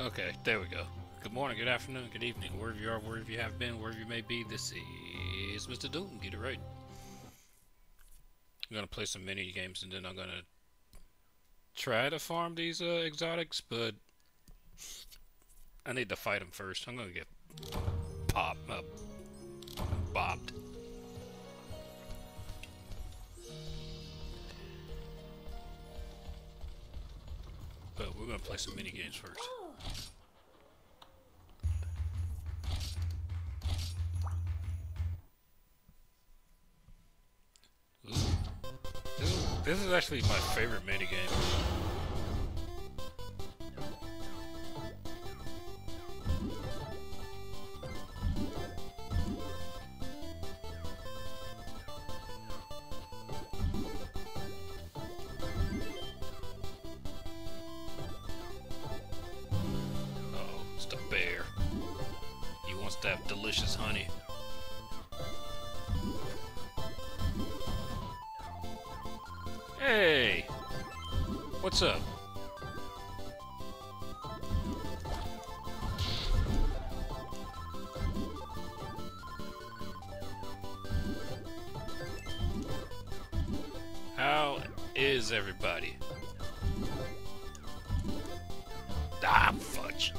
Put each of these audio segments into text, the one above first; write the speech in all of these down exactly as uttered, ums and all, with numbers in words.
Okay, there we go. Good morning, good afternoon, good evening, wherever you are, wherever you have been, wherever you may be. This is Mister Doom. Get it right. I'm gonna play some mini games and then I'm gonna try to farm these uh, exotics, but I need to fight them first. I'm gonna get pop uh, bopped. But we're gonna play some mini games first. Ooh. This is, this is actually my favorite mini game. Oh, it's the bear. He wants to have delicious honey. Hey! What's up? How is everybody? Ah, fudge.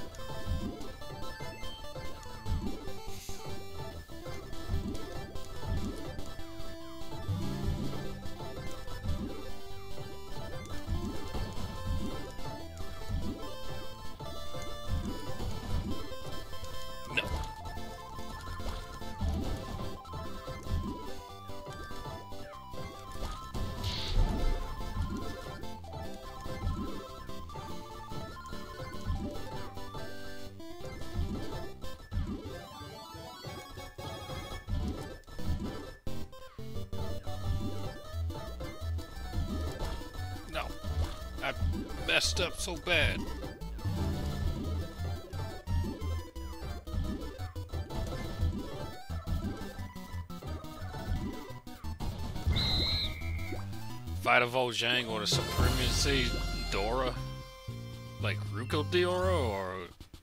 No. No. I messed up so bad. Fight a Vol'jang or the Supremacy Dora? Like Ruko Diora or...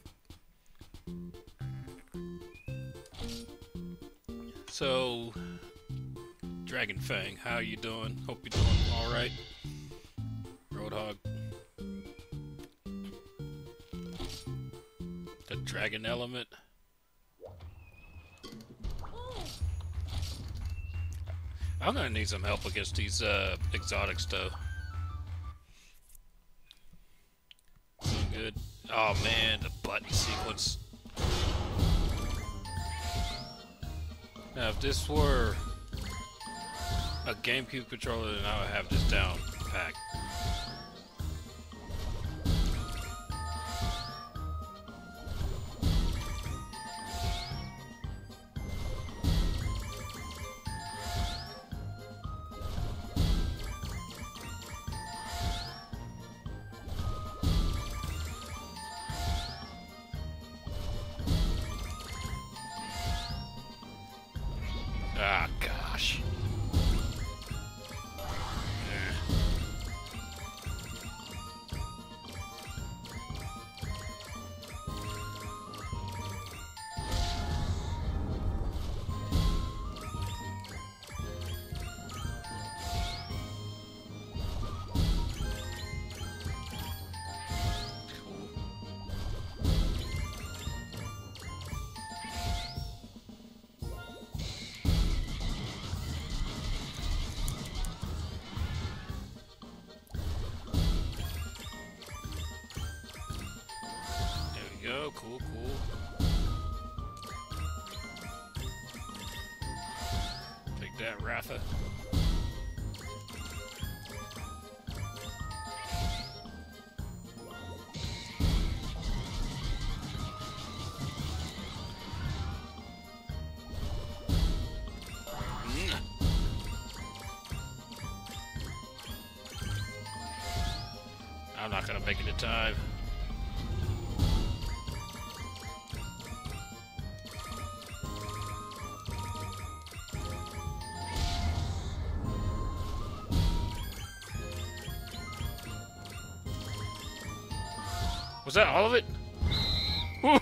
So... Dragon Fang, how you doing? Hope you're doing alright. Roadhog. The Dragon Element. I'm gonna need some help against these uh, exotics, though. Doing good. Oh man, the button sequence. Now, if this were a GameCube controller, then I would have this down packed. Ah, gosh. Eh. Go, cool, cool. Take that, Ratha. Mm. I'm not gonna make it in time. Was that all of it? Woo!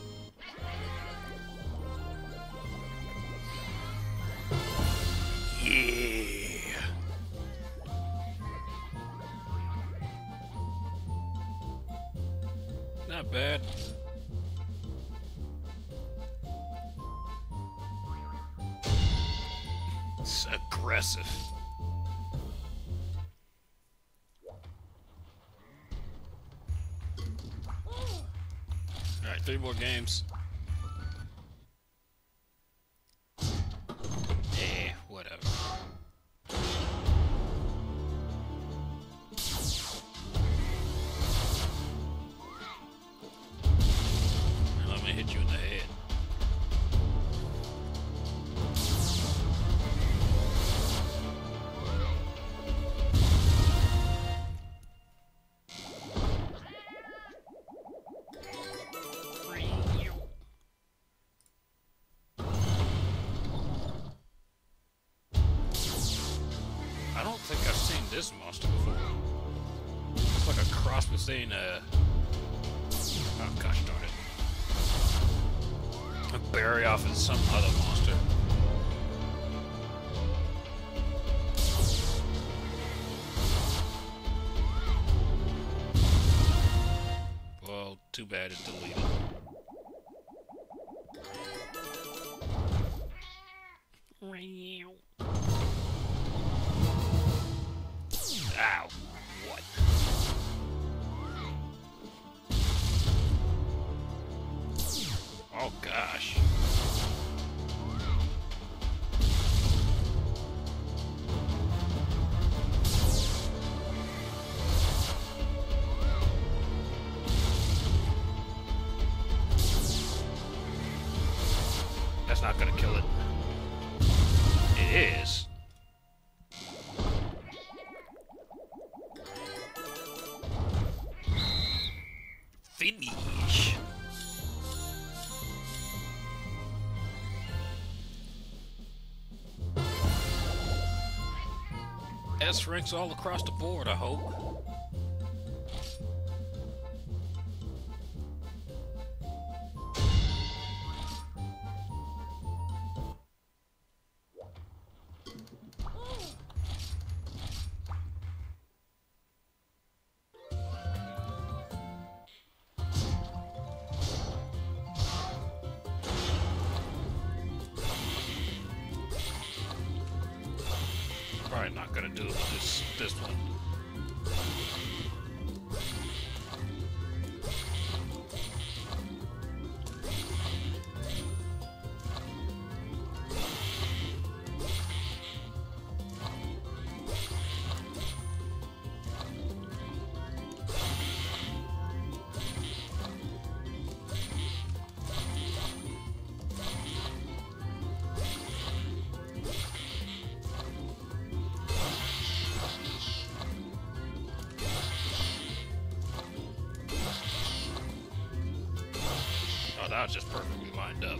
Yeah. Not bad. It's aggressive. Alright, three more games. Eh, whatever. Let me hit you in the head. I don't think I've seen this monster before. It's like a cross between a... Oh gosh darn it. A berry off of some other monster. Well, too bad it's deleted. Ow. What? Oh gosh. That's not gonna kill it. It is. Finish. S ranks all across the board, I hope. Probably not gonna do this this one. Oh, that was just perfectly lined up.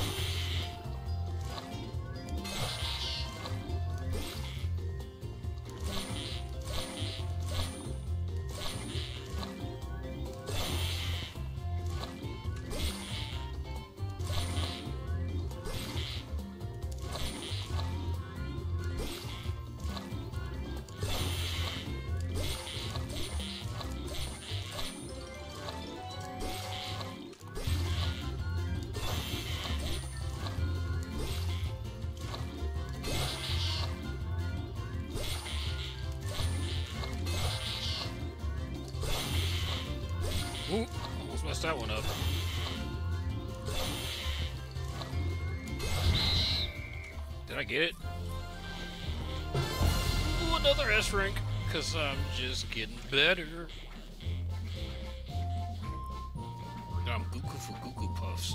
Ooh, almost messed that one up. Did I get it? Ooh, another S rank, cause I'm just getting better. I'm Goku for Goku Puffs.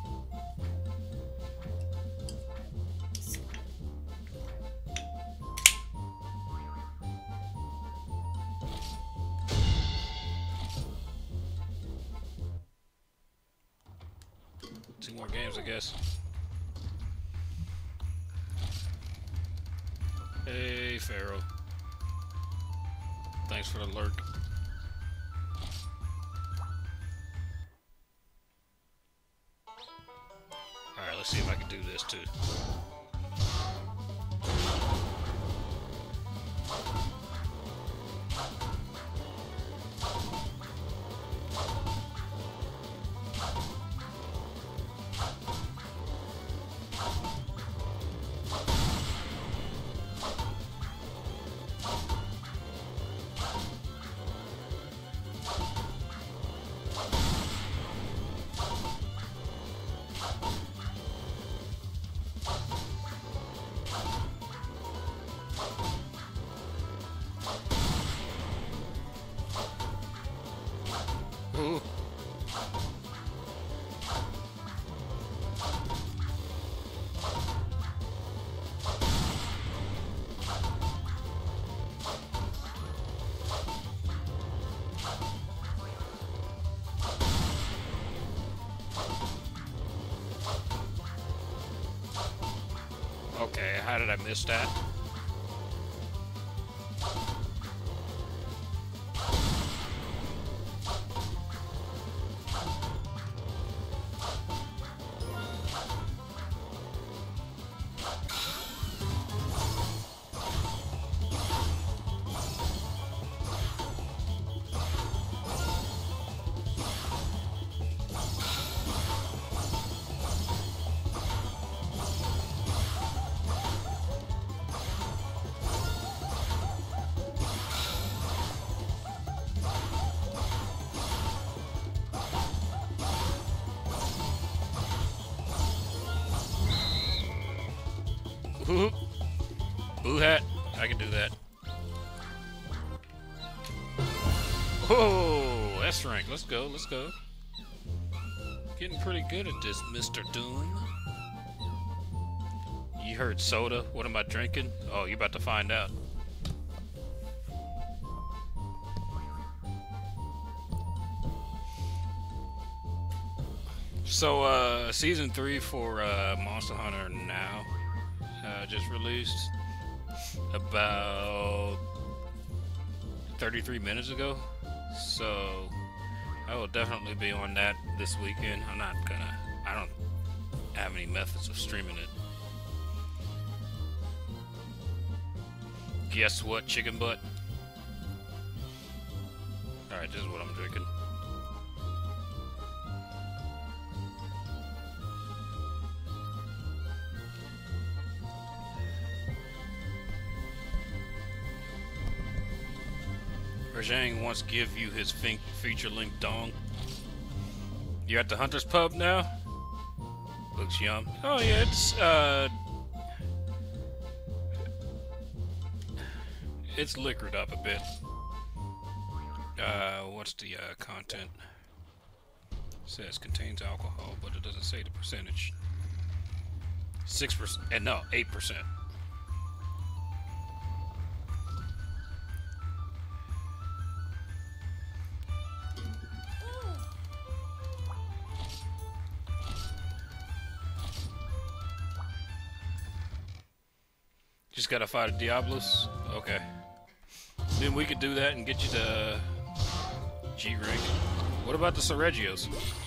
Two more games, I guess. Hey, Pharaoh. Thanks for the lurk. let's see if I can do this too. Ooh. Okay, how did I miss that? Ooh. Boo hat. I can do that. Oh, S rank. Let's go. Let's go. Getting pretty good at this, Mister Doom. You heard soda. What am I drinking? Oh, you're about to find out. So, uh, season three for uh, Monster Hunter now uh, just released about thirty-three minutes ago. So, I will definitely be on that this weekend. I'm not gonna, I don't have any methods of streaming it. Guess what, chicken butt? Alright, this is what I'm drinking. Rajang wants to give you his feature link dong. You're at the Hunter's Pub now? Looks yum. Oh yeah, it's uh it's liquored up a bit. Uh what's the uh content? It says contains alcohol, but it doesn't say the percentage. Six percent and no, eight percent. Just gotta fight a Diablos? Okay. Then we could do that and get you to G rank. What about the Seregios?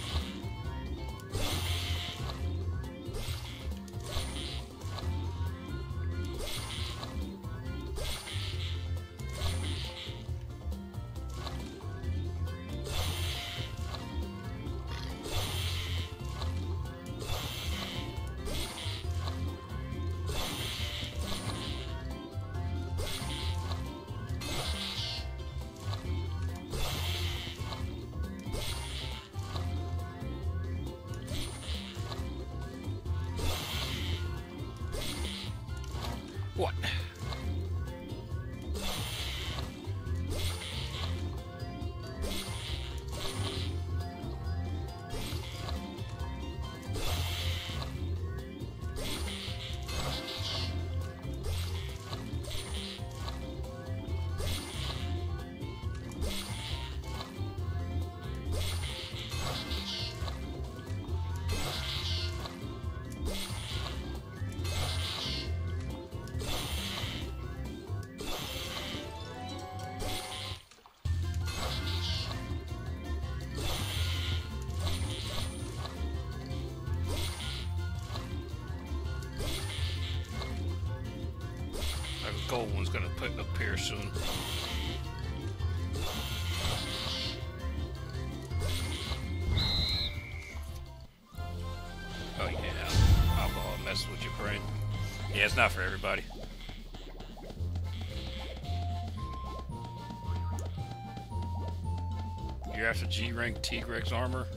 What? gold one's gonna put appear soon. Oh yeah, alcohol messes with your brain. Yeah, it's not for everybody. You're after G rank T-Rex armor.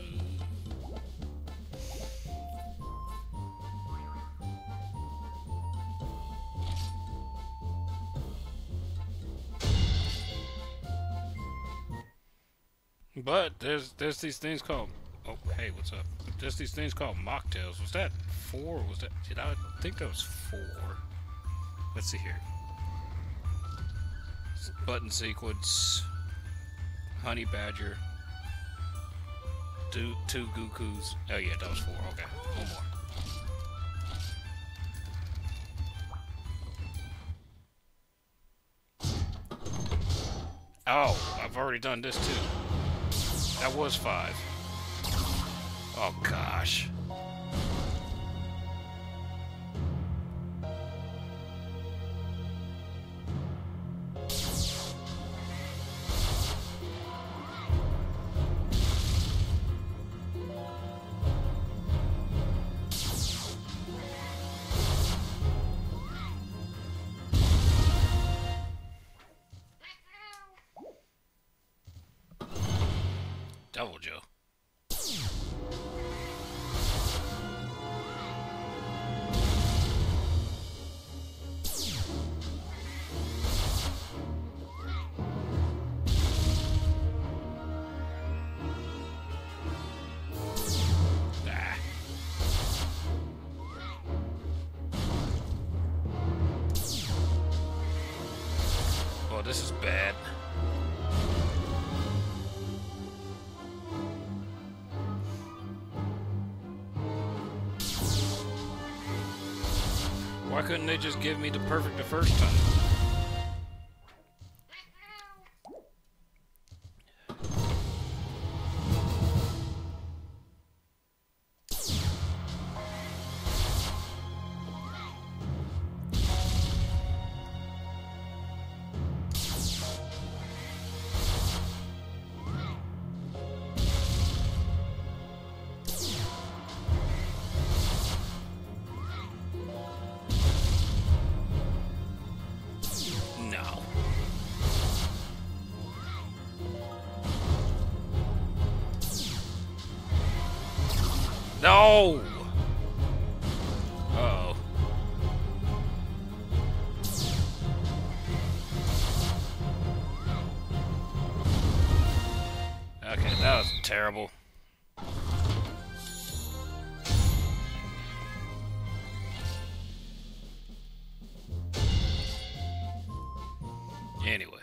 But there's there's these things called, oh hey, what's up? There's these things called mocktails. Was that four? Or was that, did I think that was four? Let's see here. Button sequence, honey badger, two two Gokus. Oh yeah, that was four. Okay, one more. Oh, I've already done this too. That was five. Oh gosh. Double Joe. Ah. Well, this is bad. Why couldn't they just give me the perfect the first time? No! Uh-oh. Okay, that was terrible. Anyway.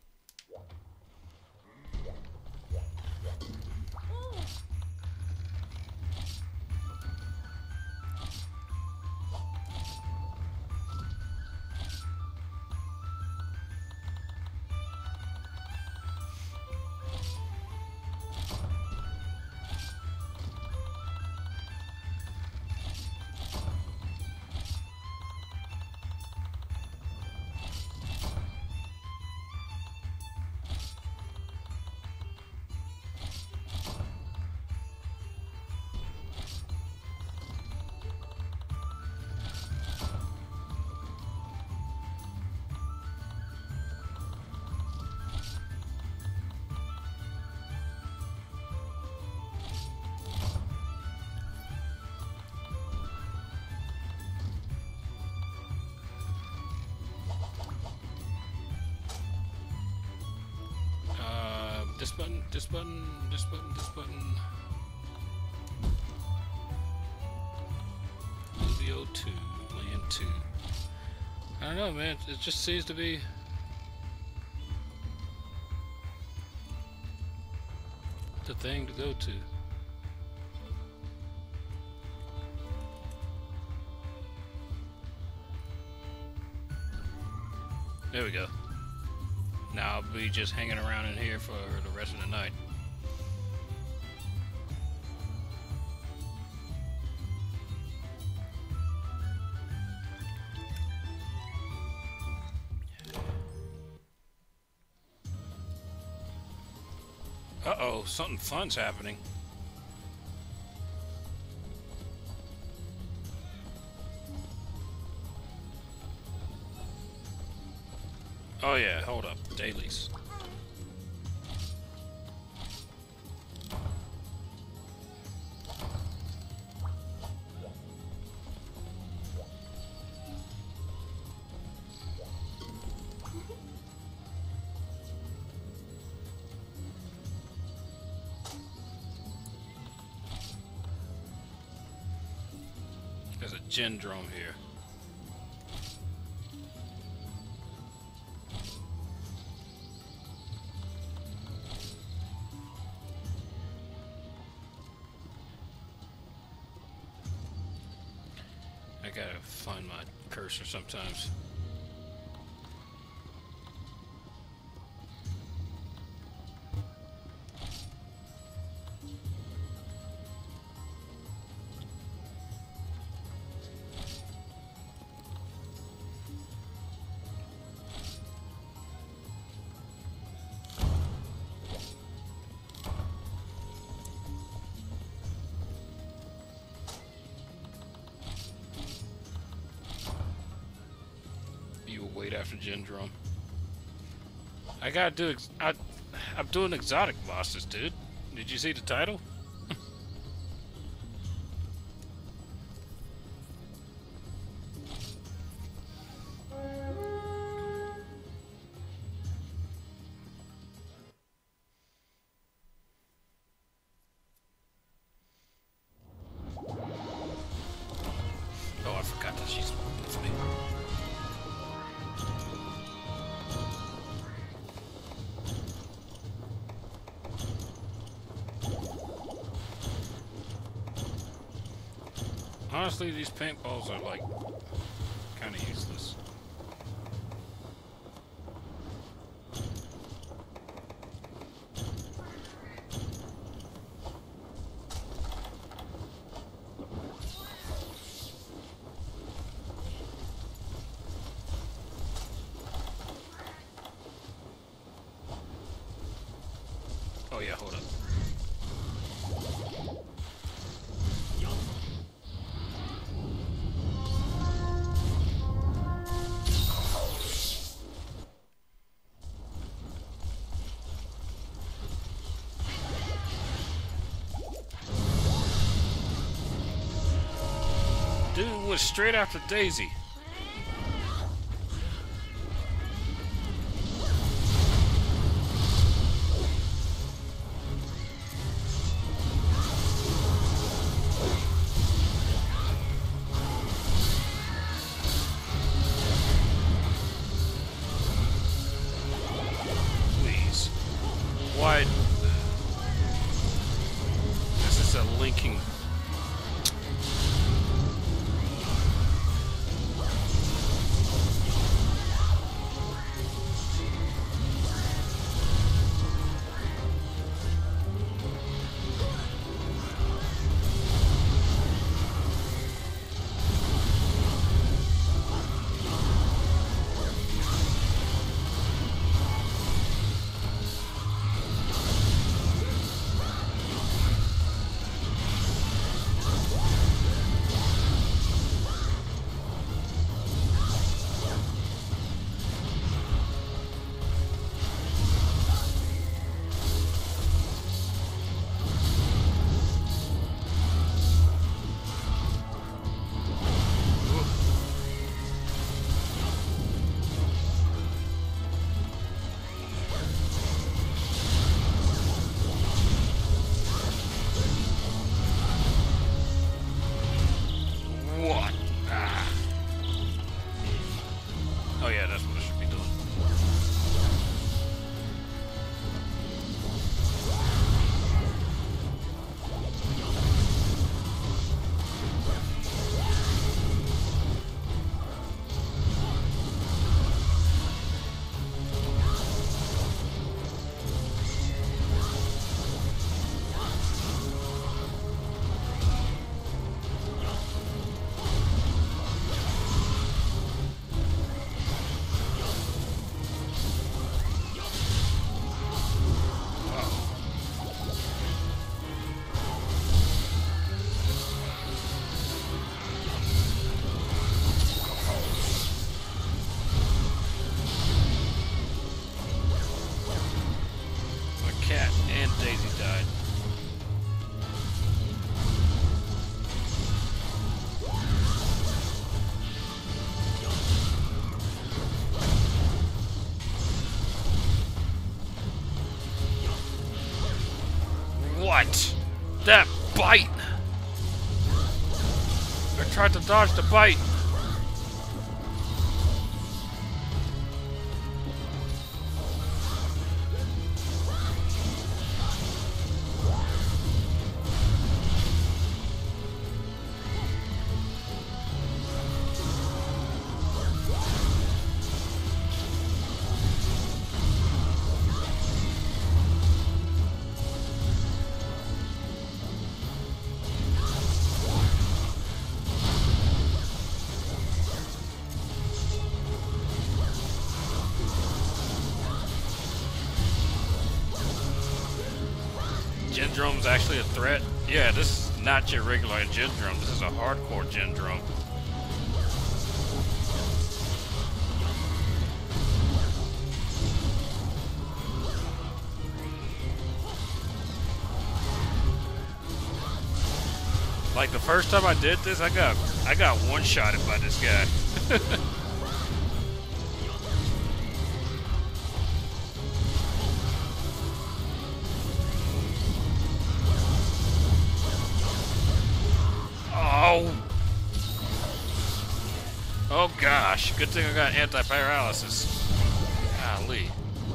This button, this button, this button, this button. Luvio two, land two. I don't know, man. It just seems to be the thing to go to. There we go. Now I'll be just hanging around in here for the rest of the night. Uh-oh, something fun's happening. Oh yeah, hold up. Dailies. There's a gin drum here. I gotta find my cursor sometimes. Wait after gin drum. I gotta do. Ex I, I'm doing exotic bosses, dude. Did you see the title? Oh, I forgot that she's with me. Honestly, these paintballs are like kind of useless. Oh yeah, hold up. Dude was straight after Daisy. Please. Why? This is a linking. That bite! I tried to dodge the bite. Gendrome's actually a threat? Yeah, this is not your regular Gendrome. This is a hardcore Gendrome. Like the first time I did this, I got I got one-shotted by this guy. Oh! Oh gosh, good thing I got anti-paralysis. Golly.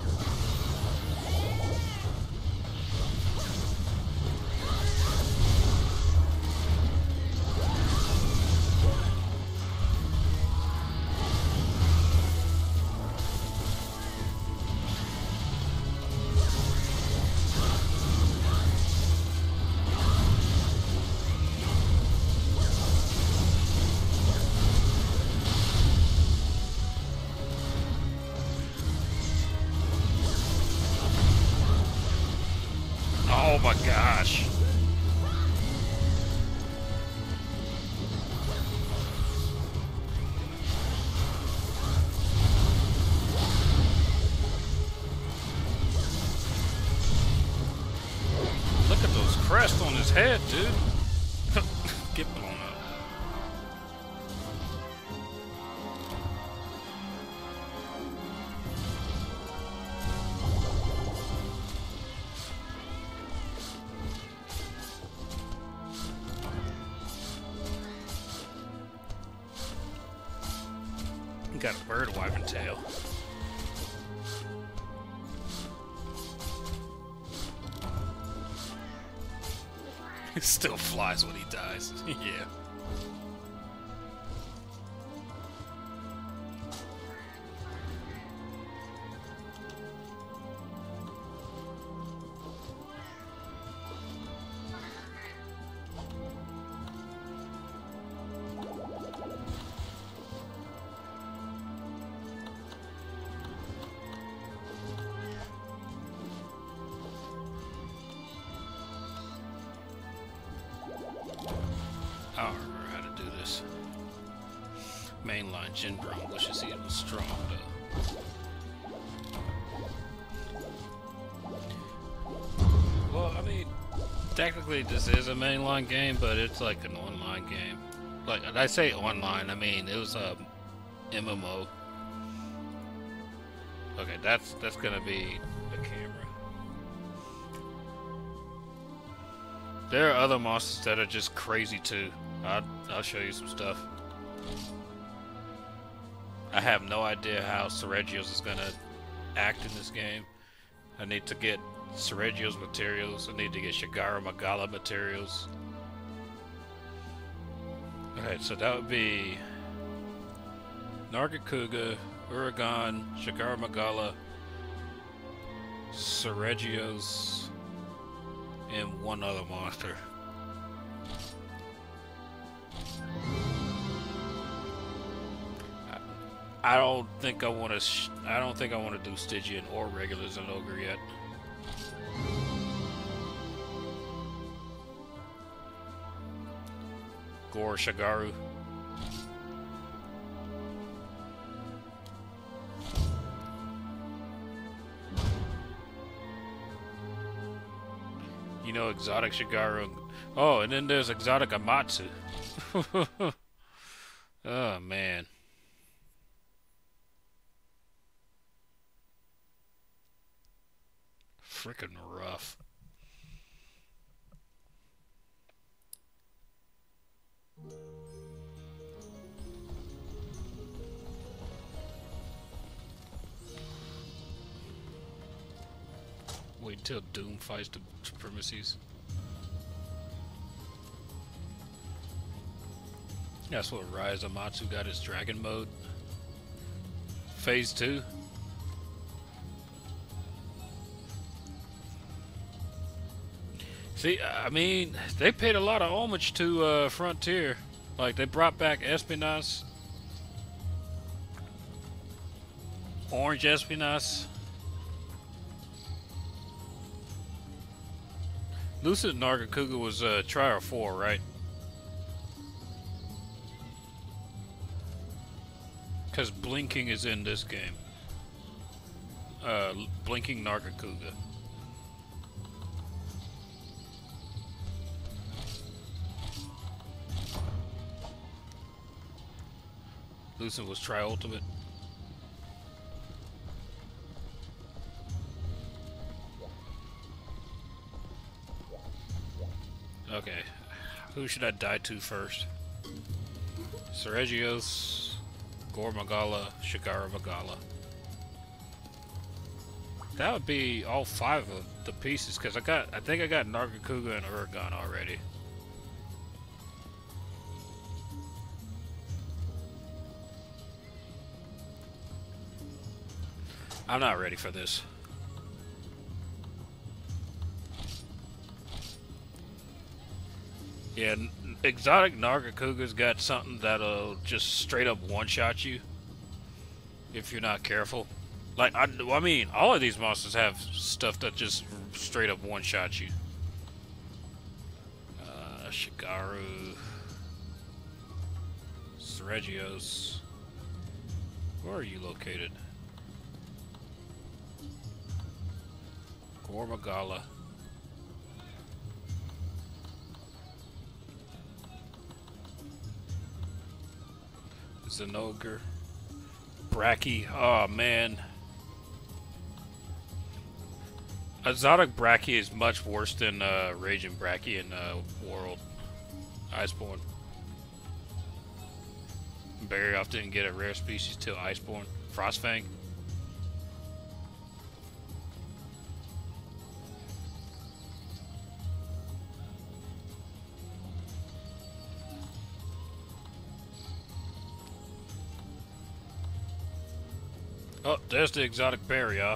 Oh my gosh. Look at those crests on his head, dude. Get blown up. Got a bird wiping tail. It still flies when he dies. Yeah. I don't remember how to do this. Mainline Gendrome wishes he was strong though. Well, I mean, technically this is a mainline game, but it's like an online game. Like, I say online, I mean it was a M M O. Okay, that's that's gonna be the camera. There are other monsters that are just crazy too. I'll, I'll show you some stuff. I have no idea how Seregios is gonna act in this game. I need to get Seregios materials. I need to get Shigara Magala materials. Okay, so that would be Nargacuga, Uragan, Shigara Magala, Seregios, and one other monster. I, I don't think I want to. Sh I don't think I want to do Stygian or regular Zenogre yet. Gore Shagaru. You know, exotic Shigaru. Oh, and then there's exotic Amatsu. Oh, man. Freaking rough. Wait till Doom fights the Supremacies. That's what Rise Amatsu got his dragon mode. Phase two. See, I mean, they paid a lot of homage to uh, Frontier. Like, they brought back Espionage. Orange Espionage. Lucid Nargacuga was uh, Trial four, right? Because Blinking is in this game. Uh, Blinking Nargacuga. Lucid was Tri-Ultimate. Okay. Who should I die to first? Seregios, Gore Magala, Shigara Magala. That would be all five of the pieces, because I got I think I got Nargacuga and Urgon already. I'm not ready for this. Yeah, exotic Nargacuga's got something that'll just straight up one-shot you if you're not careful. Like, I, I mean, all of these monsters have stuff that just straight up one-shot you. Uh, Shigaru, Seregios. Where are you located? Gore Magala. Zenogre. Bracky. Oh man. Exotic Bracky is much worse than uh, Raging Bracky in uh, World. Iceborne. Barryoff didn't get a rare species till Iceborne. Frostfang. Oh, there's the exotic Barryoff.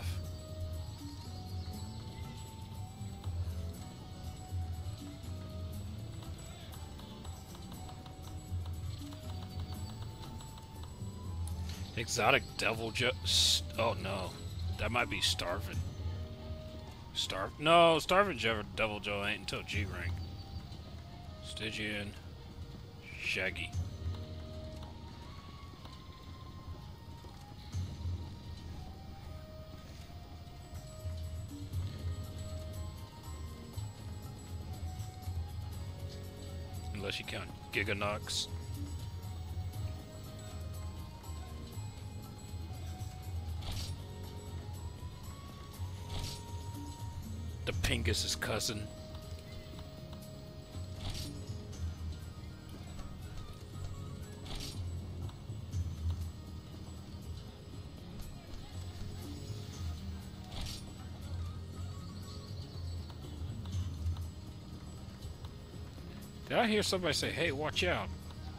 Exotic Bazelgeuse. Oh no, that might be Starving. Starve? No, Starving Bazelgeuse ain't until G rank. Stygian, Shaggy. Unless you count Giganox. The Pingus' cousin. Did I hear somebody say, hey, watch out?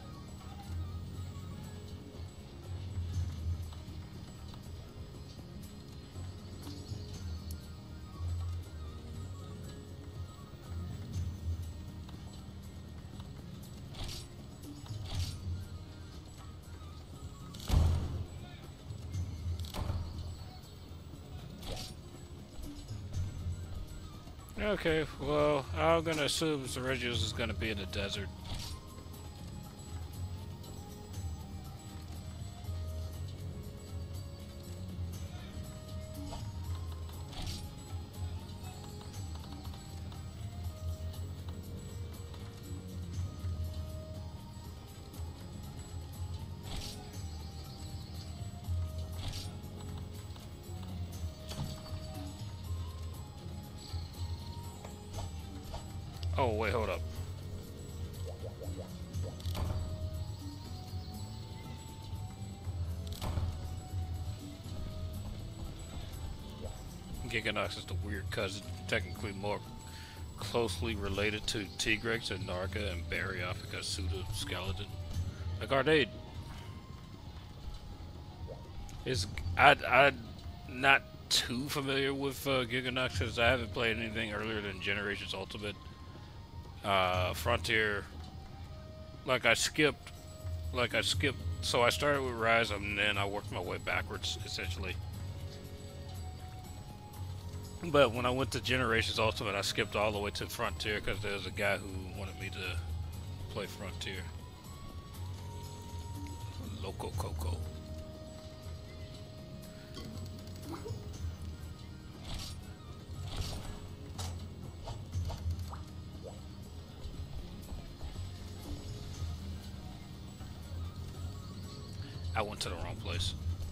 Okay, well, I'm gonna assume Seregios is gonna be in the desert. Oh, wait, hold up. Giganox is the weird cousin, technically more closely related to Tigrex and Narga and Baryophica pseudoskeleton. Like Arcade. Is I I not too familiar with uh, Giganox because I haven't played anything earlier than Generations Ultimate. Uh, Frontier. Like I skipped, like I skipped. So I started with Rise and then I worked my way backwards essentially. But when I went to Generations Ultimate, I skipped all the way to Frontier because there was a guy who wanted me to play Frontier. Loco Coco. I went to the wrong place.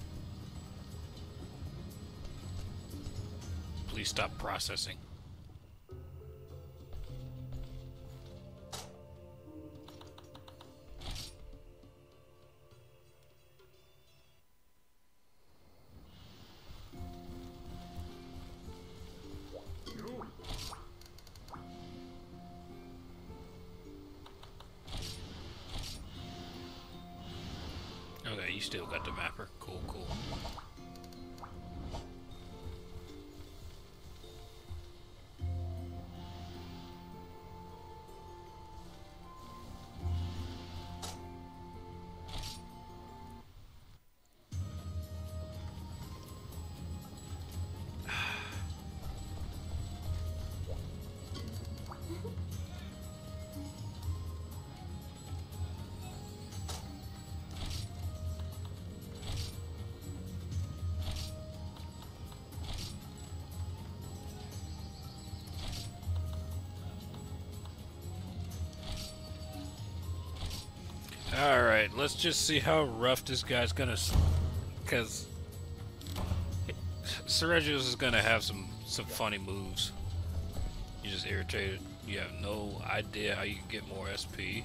Please stop processing. Okay, you still got the mapper. Cool, cool. Alright, let's just see how rough this guy's gonna... Because... Seregios is gonna have some, some funny moves. You're just irritated. You have no idea how you can get more S P.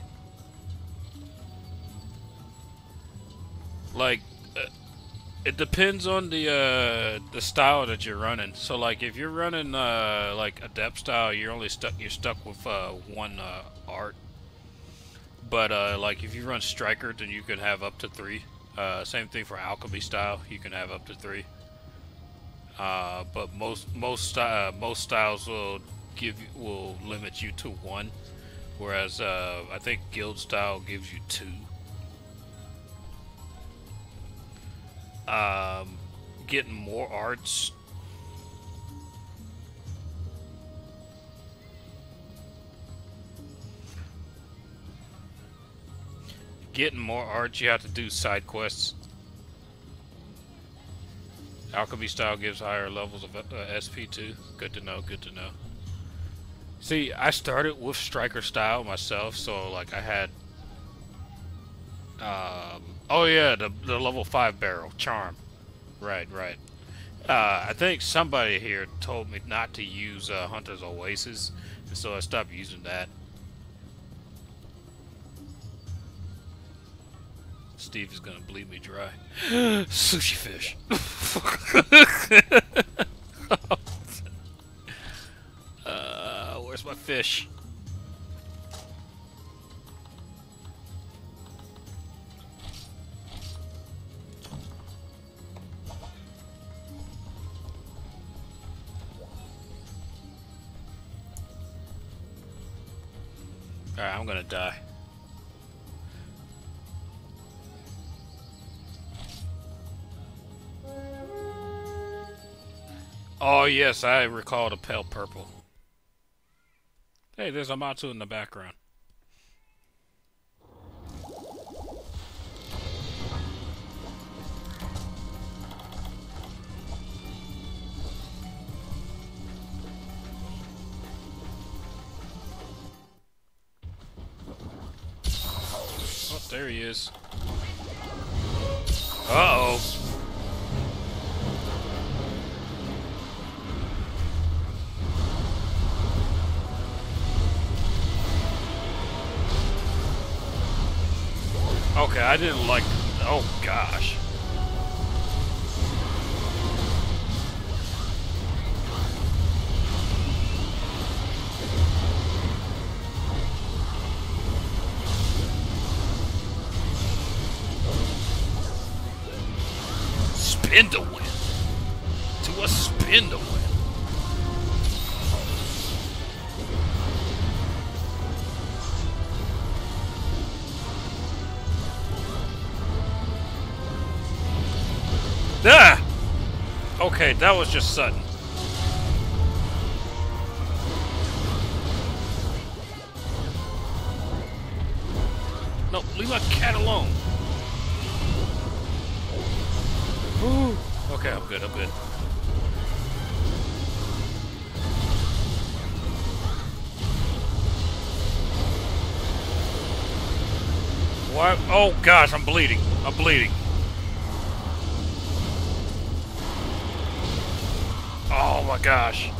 Like... Uh, it depends on the uh, the style that you're running. So like if you're running uh, like Adept style, you're only stuck you're stuck with uh, one uh, art. But uh, like if you run Striker, then you can have up to three. Uh, same thing for Alchemy style, you can have up to three. Uh, but most most uh, most styles will give you, will limit you to one, whereas uh, I think Guild style gives you two. Um, getting more arts. Getting more arts, you have to do side quests. Alchemy style gives higher levels of uh, S P too. Good to know, good to know. See, I started with Striker style myself, so like I had... Um, oh yeah, the, the level five barrel, Charm. Right, right. Uh, I think somebody here told me not to use uh, Hunter's Oasis, and so I stopped using that. Steve is gonna bleed me dry. Sushi fish. uh, where's my fish? Alright, I'm gonna die. Oh yes, I recall the pale purple. Hey, there's a Matsu in the background. Oh, there he is. Uh-oh. Okay, I didn't like... Oh, gosh. spin to win. To a spin to win. Ah! Okay, that was just sudden. No, leave my cat alone. Ooh. Okay, I'm good, I'm good. What? Oh gosh, I'm bleeding. I'm bleeding. Oh my gosh.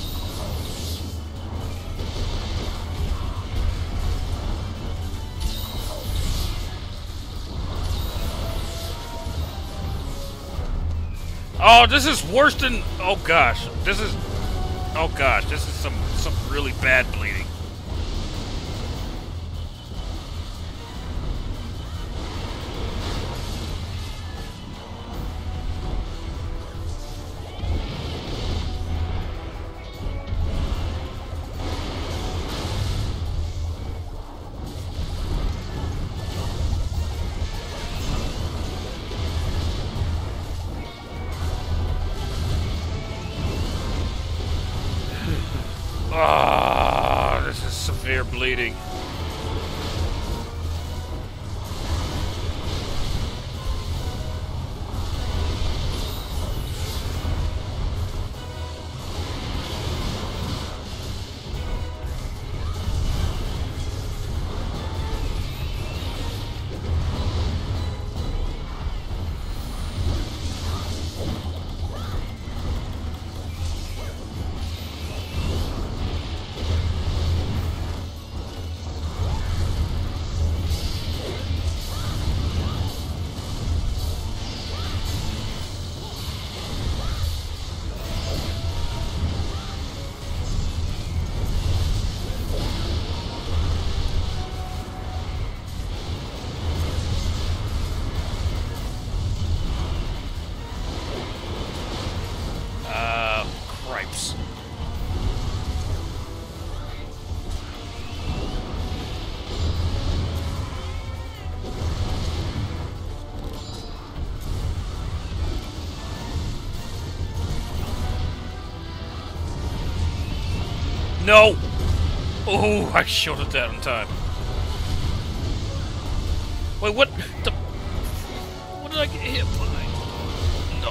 Oh, this is worse than... Oh gosh. This is... Oh gosh, this is some, some really bad bleeding. Ah, oh, this is severe bleeding. No! Oh, I shielded that in time. Wait, what the... What did I get hit by? No.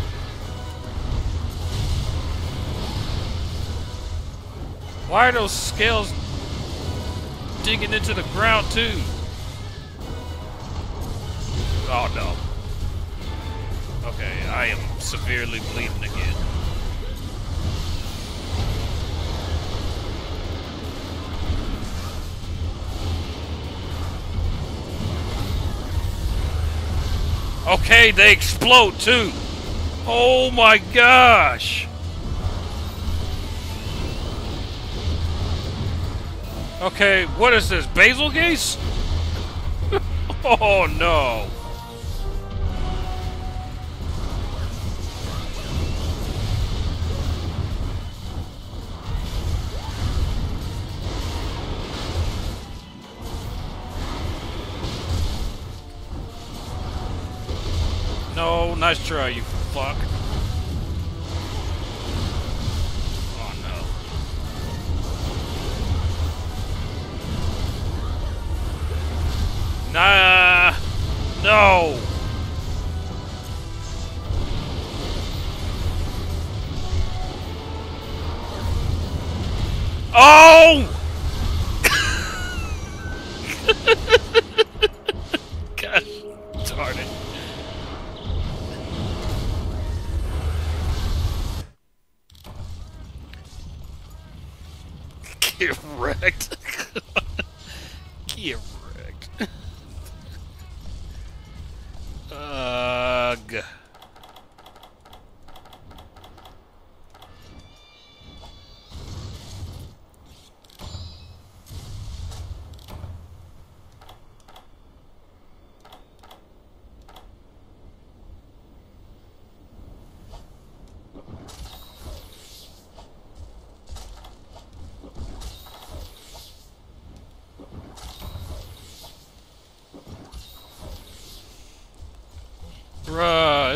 Why are those scales digging into the ground, too? Oh, no. Okay, I am severely bleeding again. Okay, they explode too. Oh my gosh. Okay, what is this? Bazelgeuse? Oh no. No, nice try, you fuck. Oh no. Nah. No. Oh! Gosh darn it. Get wrecked. Get wrecked. Ugh.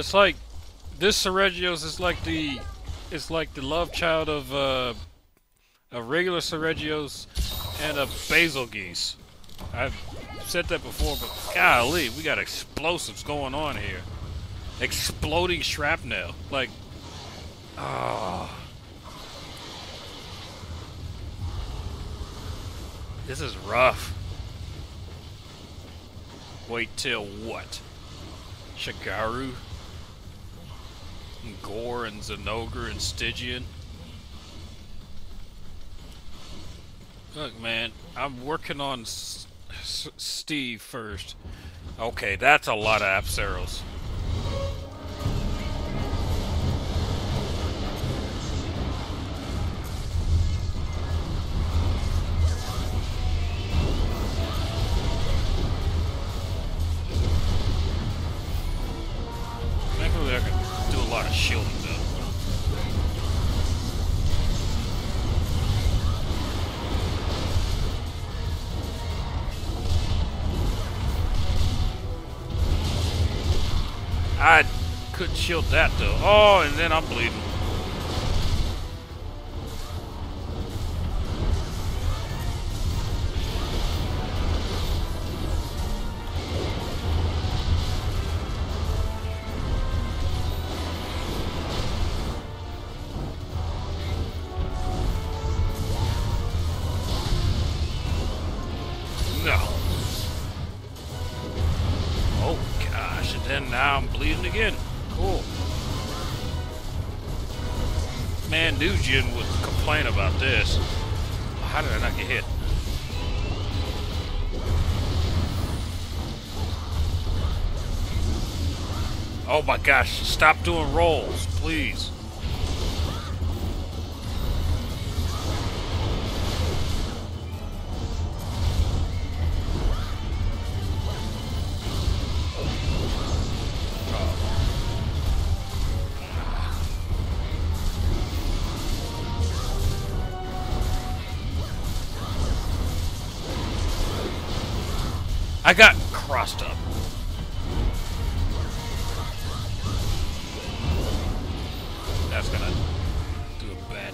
it's like this Seregios is like the it's like the love child of uh, a regular Seregios and a Bazelgeuse. I've said that before, but golly, we got explosives going on here. Exploding shrapnel. Like, oh. This is rough. Wait till what? Shigaru? And Gore and Zenogre and Stygian? Look, man, I'm working on S S Steve first. Okay, that's a lot of Apsaros. Thankfully, I can do a lot of shielding, though. I couldn't shield that though. Oh, and then I'm bleeding. No. Oh gosh, and then now I'm bleeding again. Cool. Man, Nugent would complain about this. How did I not get hit? Oh my gosh, stop doing rolls, please. I got crossed up. That's gonna do a bad.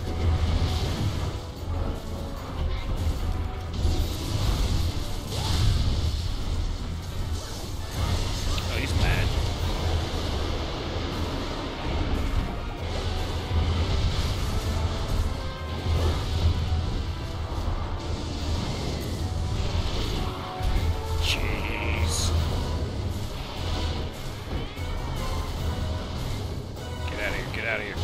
Oh, he's mad. Jeez. Get out of here, get out of here.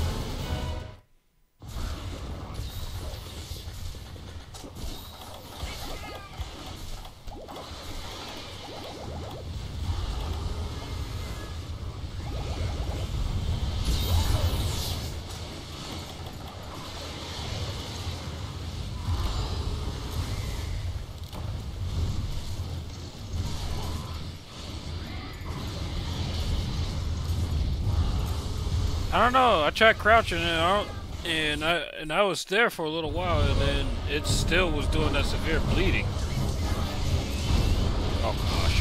I don't know. I tried crouching and I don't, and I and I was there for a little while, and then it still was doing that severe bleeding. Oh gosh.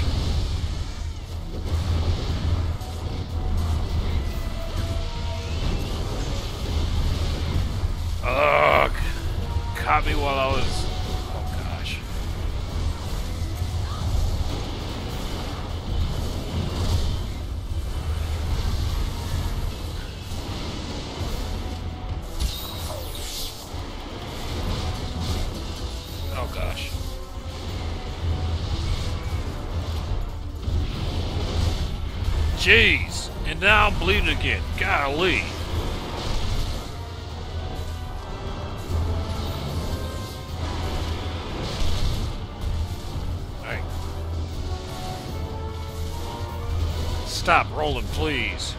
Ugh. Caught me while I was. Oh gosh. Oh gosh. Jeez. And now I'm bleeding again. Golly. Alright. Stop rolling, please.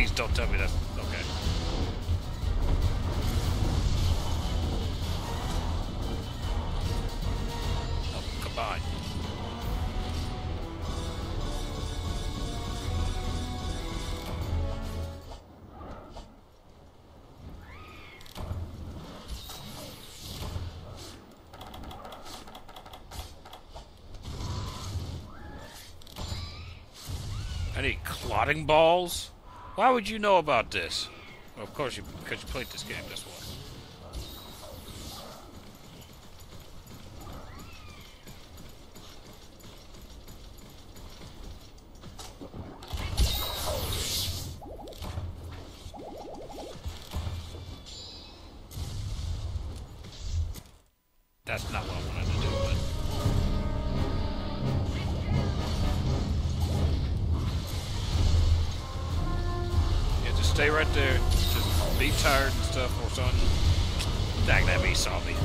Please don't tell me that. Okay. Oh, come on. I need clotting balls? Why would you know about this? Well, of course, you because you played this game, that's why. That's not what I wanted to do, but... Yeah, just stay right there. Just be tired and stuff or something. Dang, that bee saw me.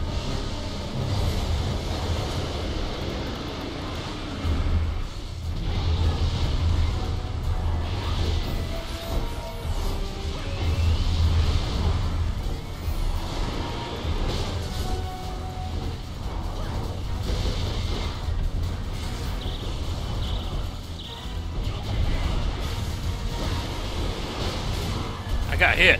I got hit.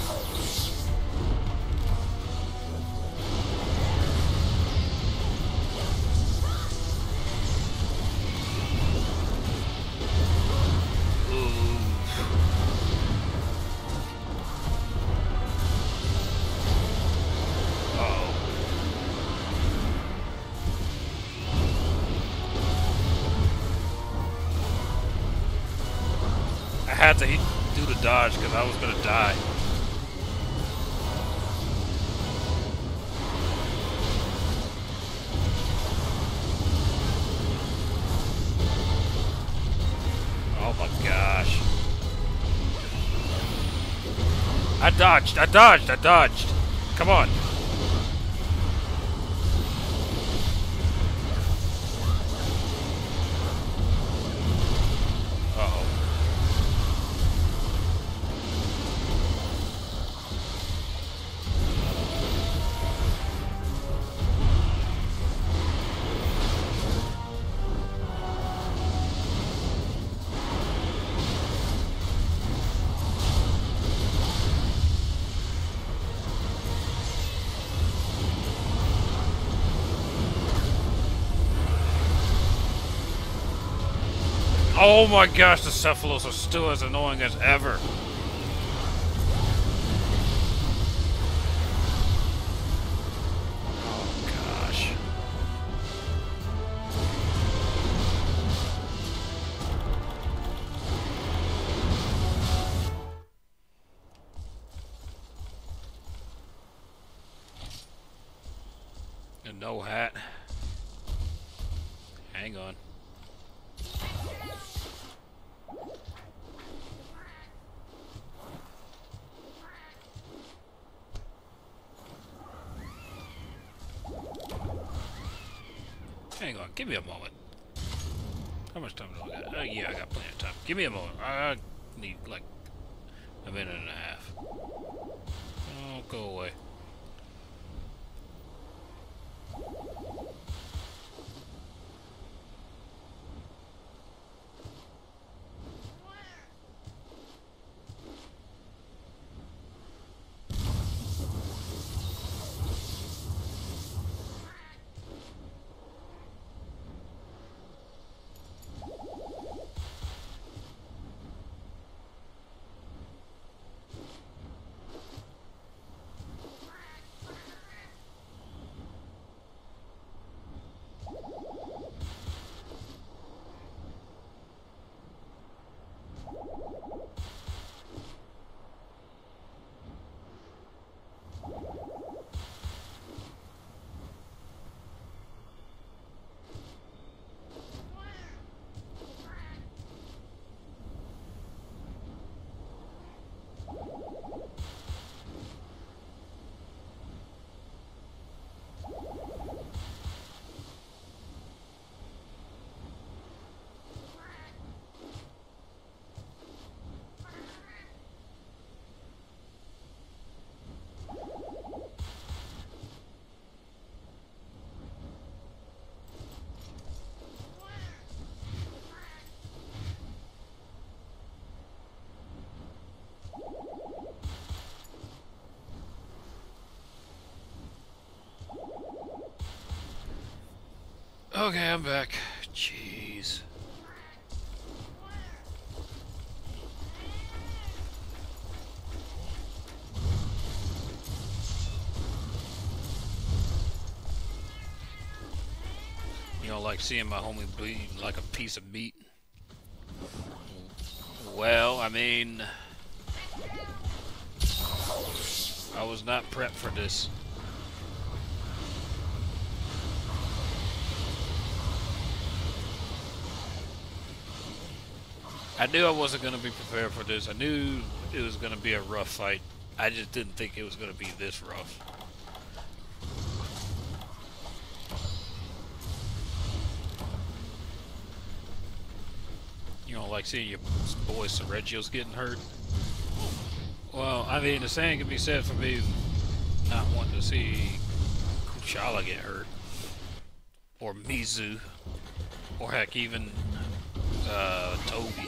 I had to do the dodge because I was going to die. Oh my gosh. I dodged, I dodged, I dodged. Come on. Uh-oh. Oh my gosh, the Cephalos are still as annoying as ever. Oh gosh. And no hat. Hang on. Hang on, give me a moment. How much time do I got? Uh, yeah, I got plenty of time. Give me a moment. I need like a minute and a half. Oh, go away. Okay, I'm back. Jeez. You don't like seeing my homie bleed like a piece of meat? Well, I mean, I was not prepped for this. I knew I wasn't going to be prepared for this. I knew it was going to be a rough fight. I just didn't think it was going to be this rough. You don't like seeing your boy Seregios getting hurt? Well, I mean, the same can be said for me not wanting to see Kuchala get hurt. Or Mizu. Or heck, even uh, Toby.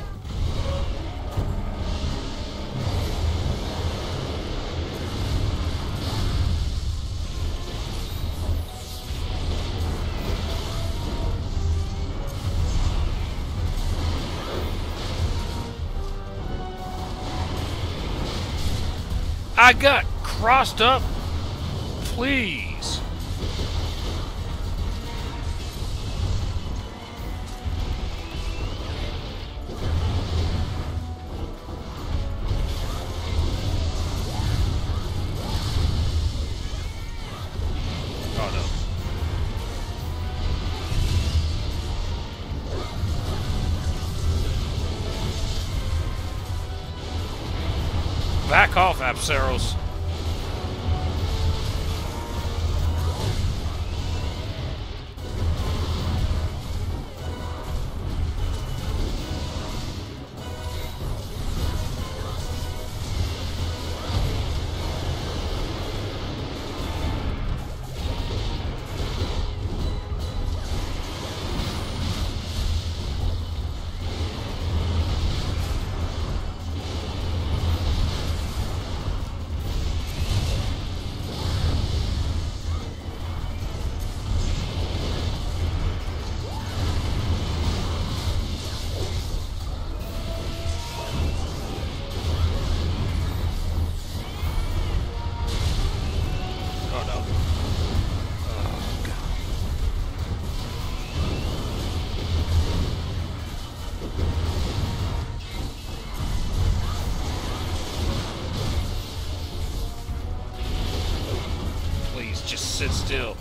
I got crossed up, please. Oh no. Back off, Abseros. Just sit still.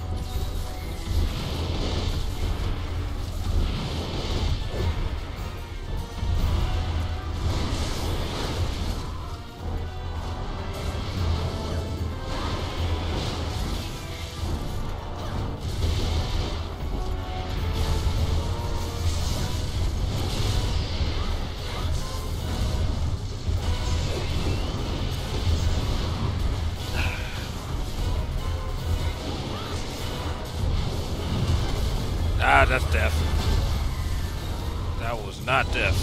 Ah, that's death. That was not death.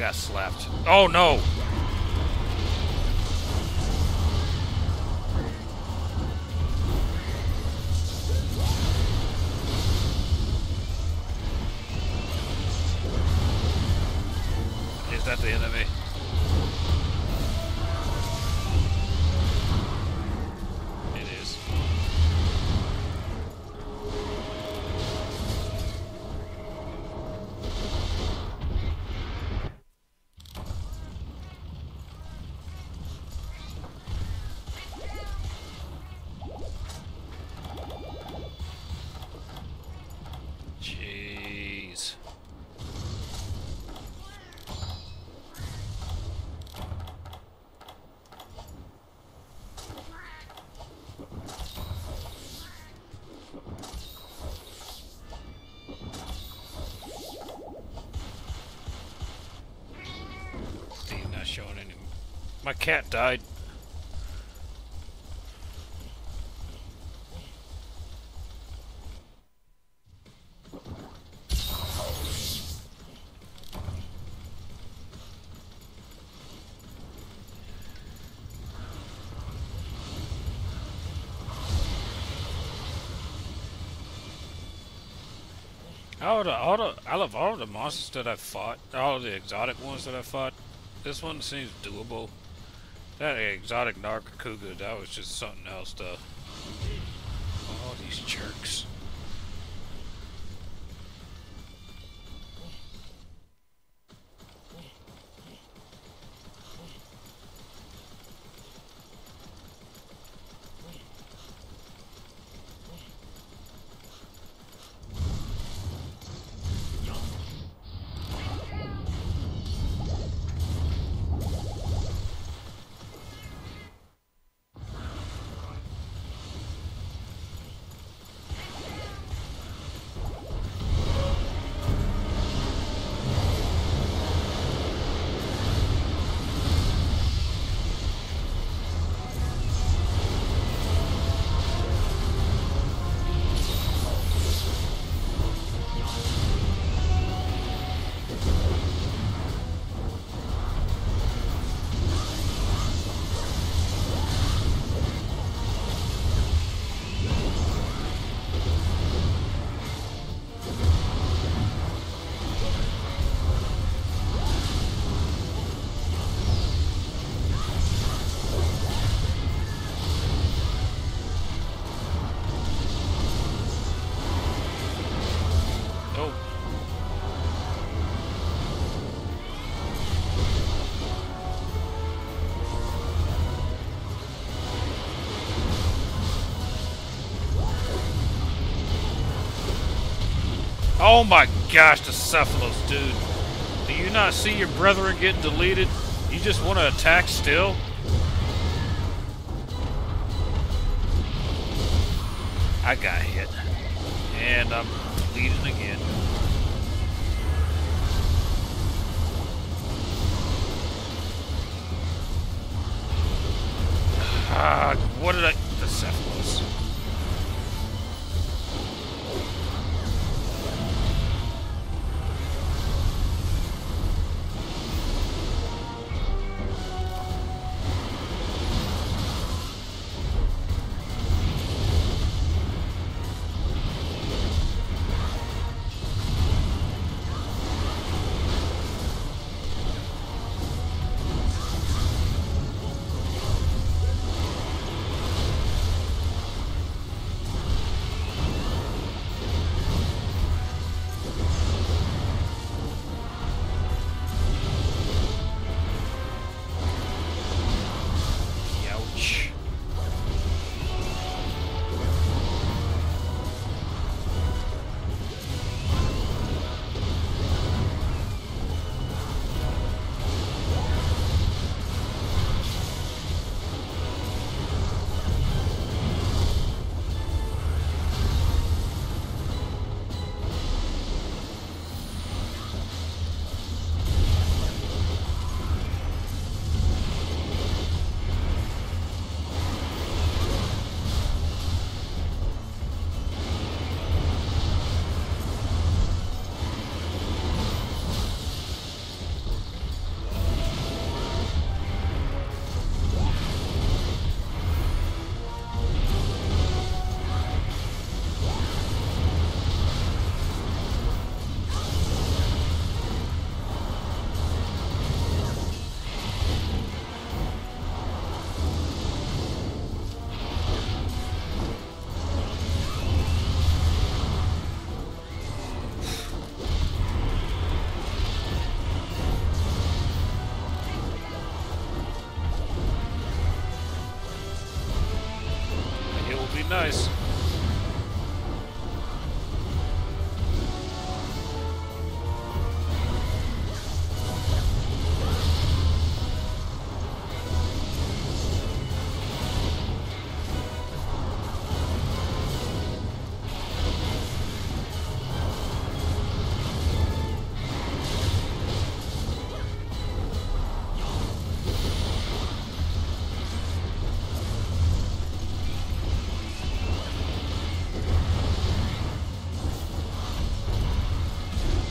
got slapped. Oh no! Is that the enemy? It is. Jeez. Steve not showing any. My cat died. All the, all the, I love all the monsters that I've fought, all the exotic ones that I fought. This one seems doable. That exotic Nargacuga, that was just something else though. All these jerks. Oh my gosh, the Cephalos, dude. Do you not see your brethren getting deleted? You just want to attack still? I got hit. And I'm bleeding again. Ah, what did I... The Cephalos.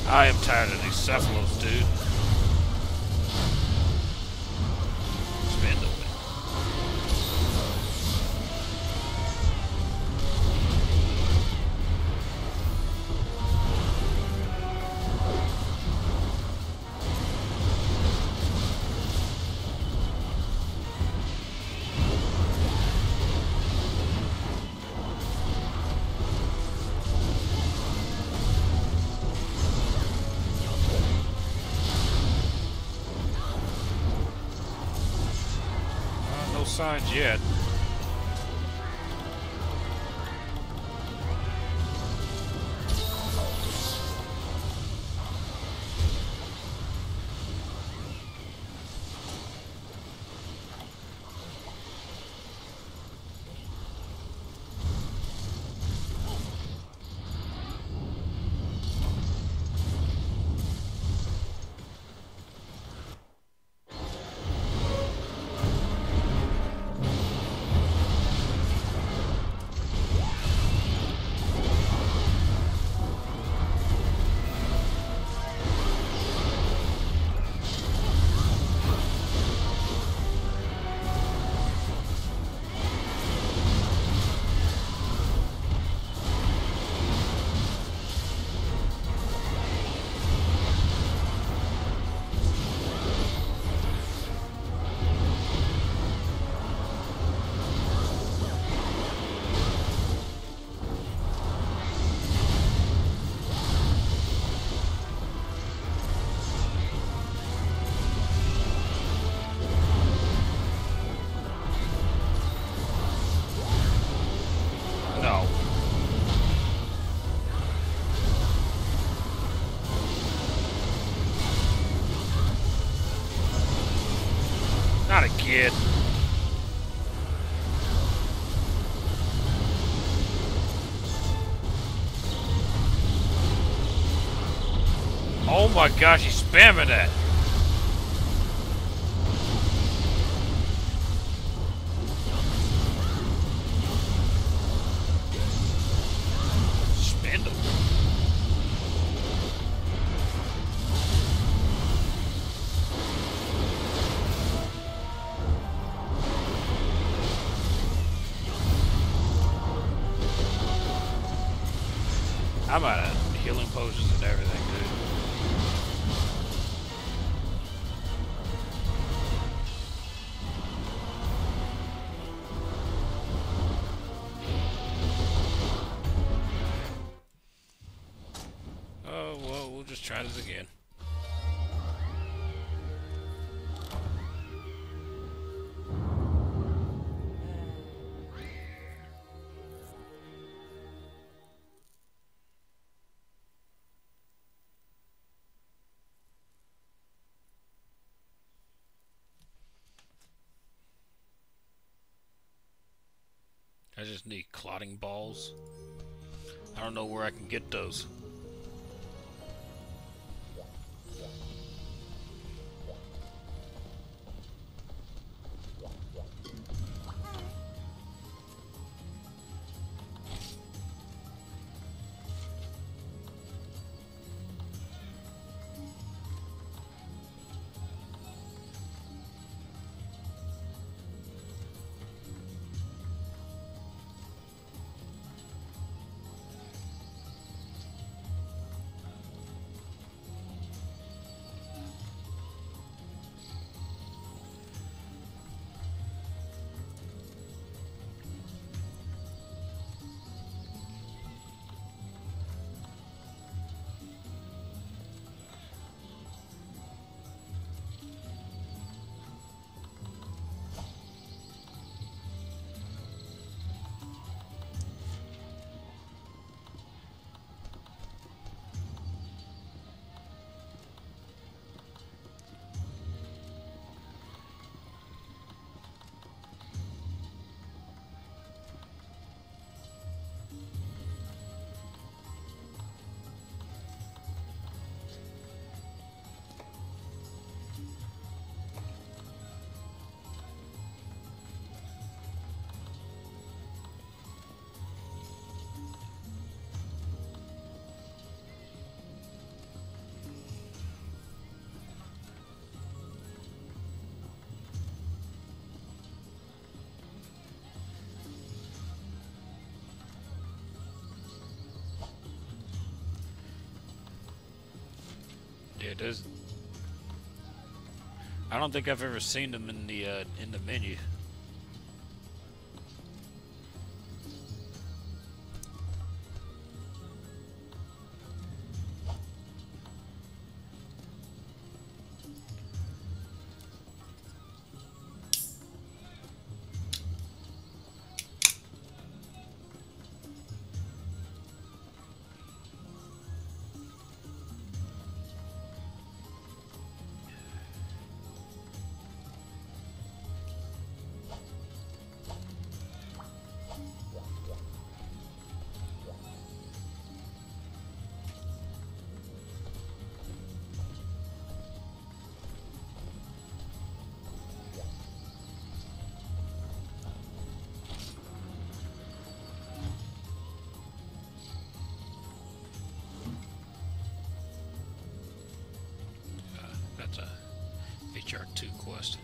I am tired of these cephalots, dude. Spin the win. Signs yet. Not a kid. Oh my gosh, he's spamming that. Spindle. I'm out of healing potions and everything, dude. Oh, well, we'll just try this again. I just need clotting balls. I don't know where I can get those. Yeah, there's. I don't think I've ever seen them in the uh, in the menu. That's a H R two quest.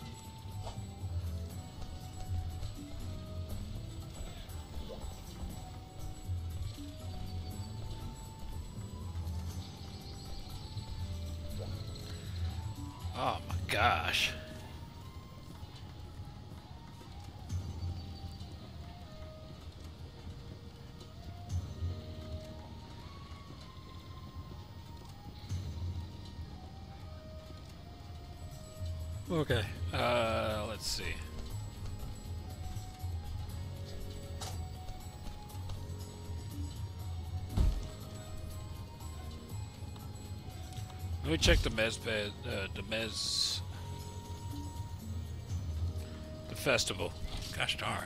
Oh my gosh. Okay, uh, let's see. Let me check the mez pad, uh, the mez, the festival. Gosh darn.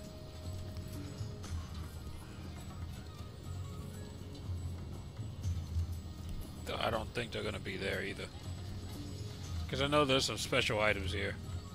I don't think they're gonna be there either. Because I know there's some special items here.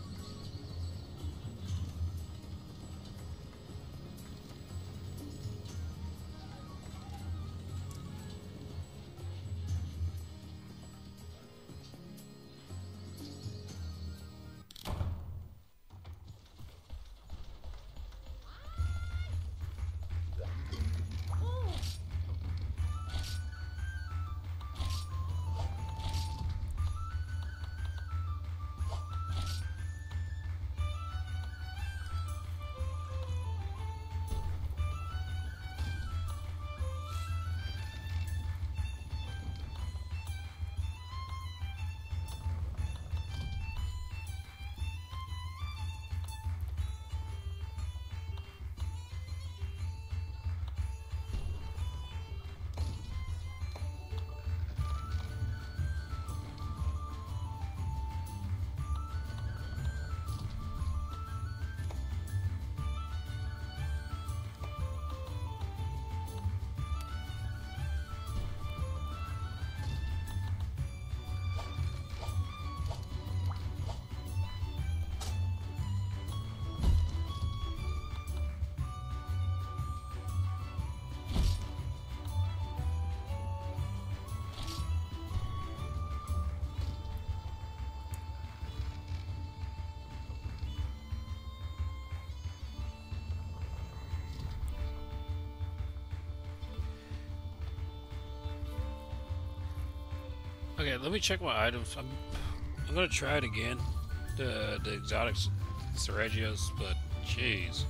Okay, let me check my items. I'm, I'm gonna try it again. The the exotic Seregios, but jeez.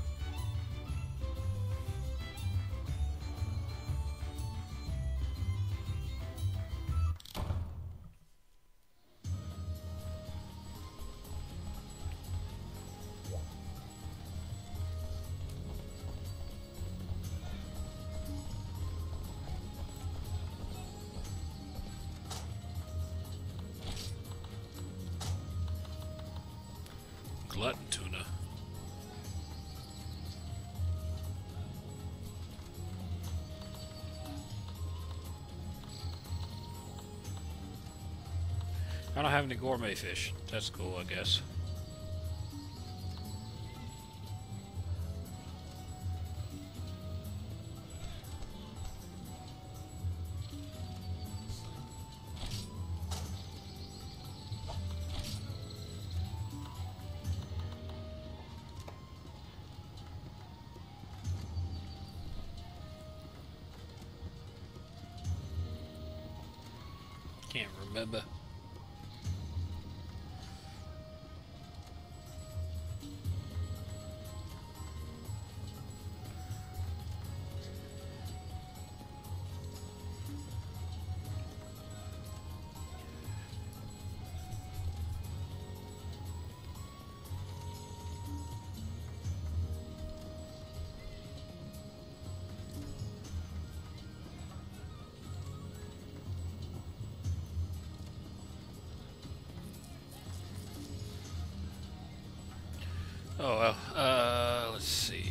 Glutton tuna. I don't have any gourmet fish. That's cool, I guess. Can't remember. Oh well. Uh, let's see.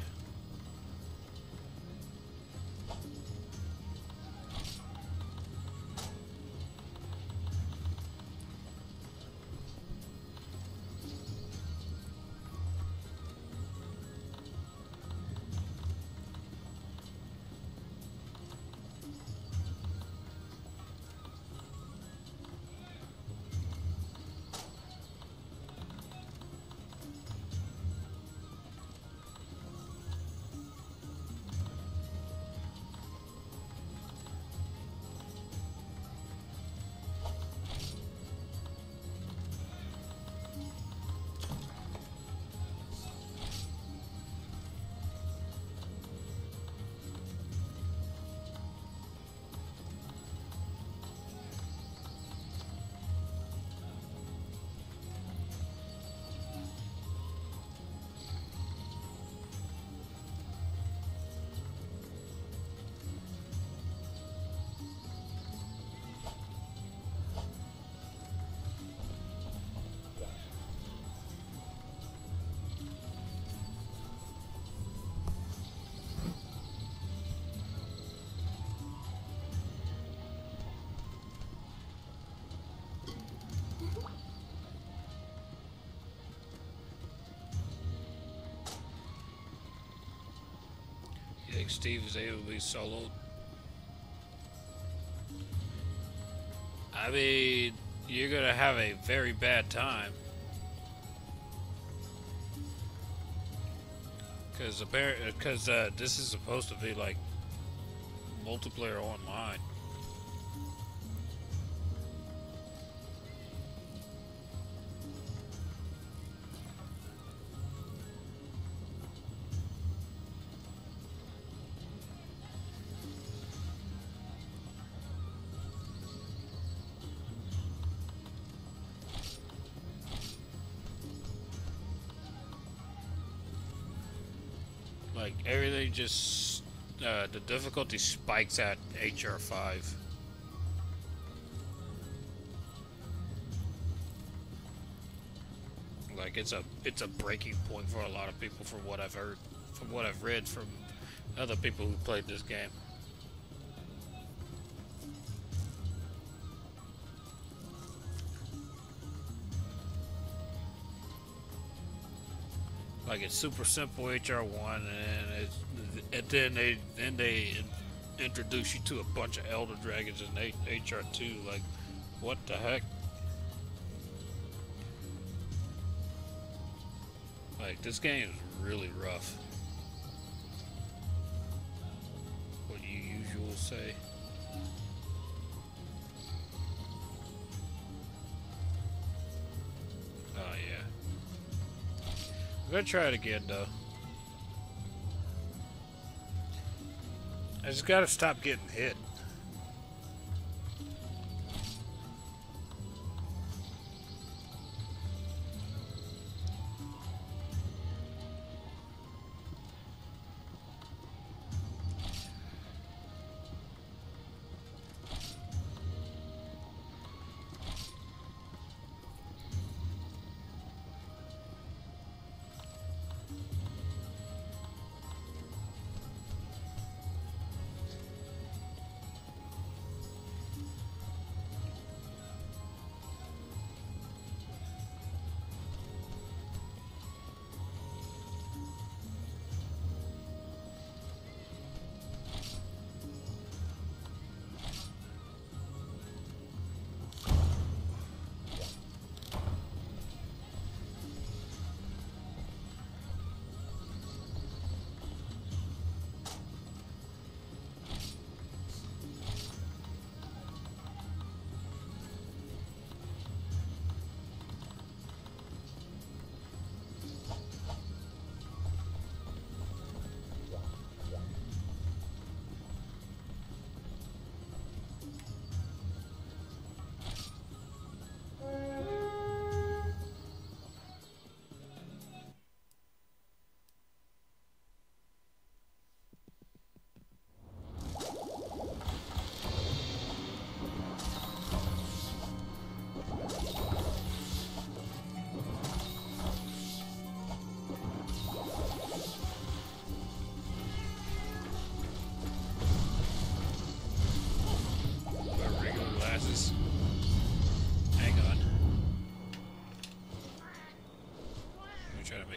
You think Steve is able to be soloed? I mean, you're gonna have a very bad time. Cause apparently, cause uh, this is supposed to be like multiplayer online. Like everything just uh, the difficulty spikes at H R five. Like it's a it's a breaking point for a lot of people, from what I've heard, from what I've read from other people who played this game. Like it's super simple H R one, and it's, and then they then they introduce you to a bunch of Elder Dragons in H R two. Like, what the heck? Like this game is really rough. What you usually say. Oh yeah. I'm gonna try it again though. I just gotta stop getting hit.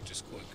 upgrade just quick.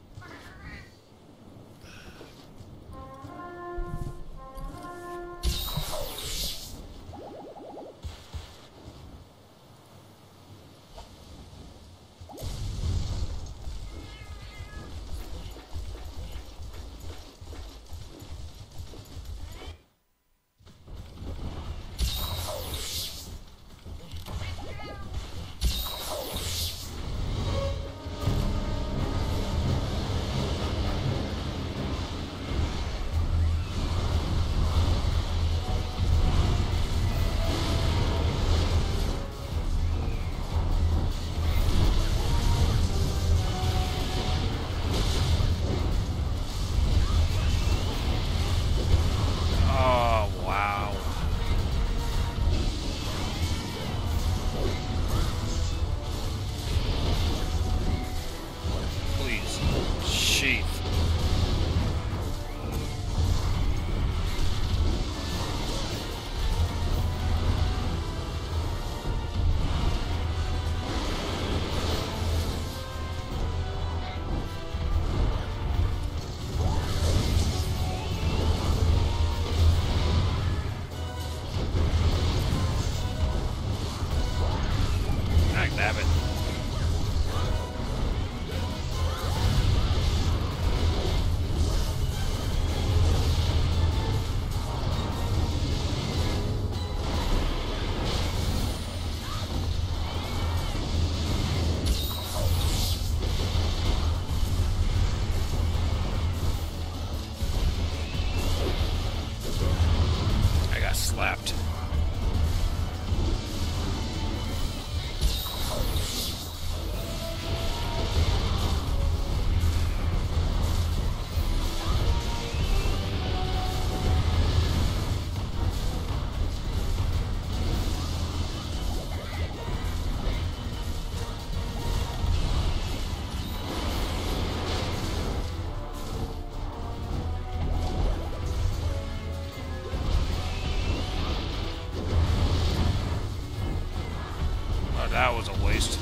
Slapped. That was a waste.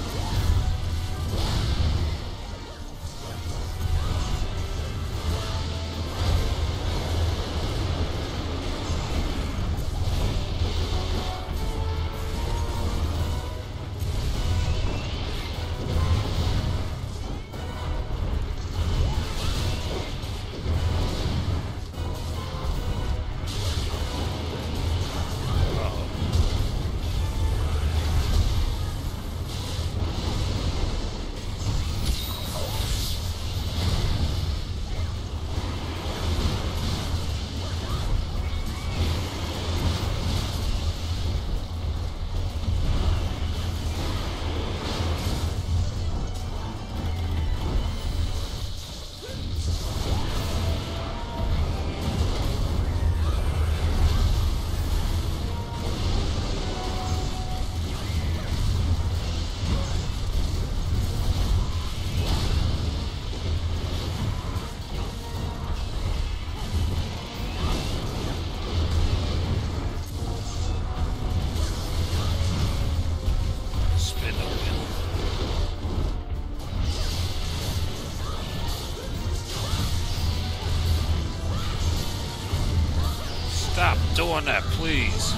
Stop doing that, please.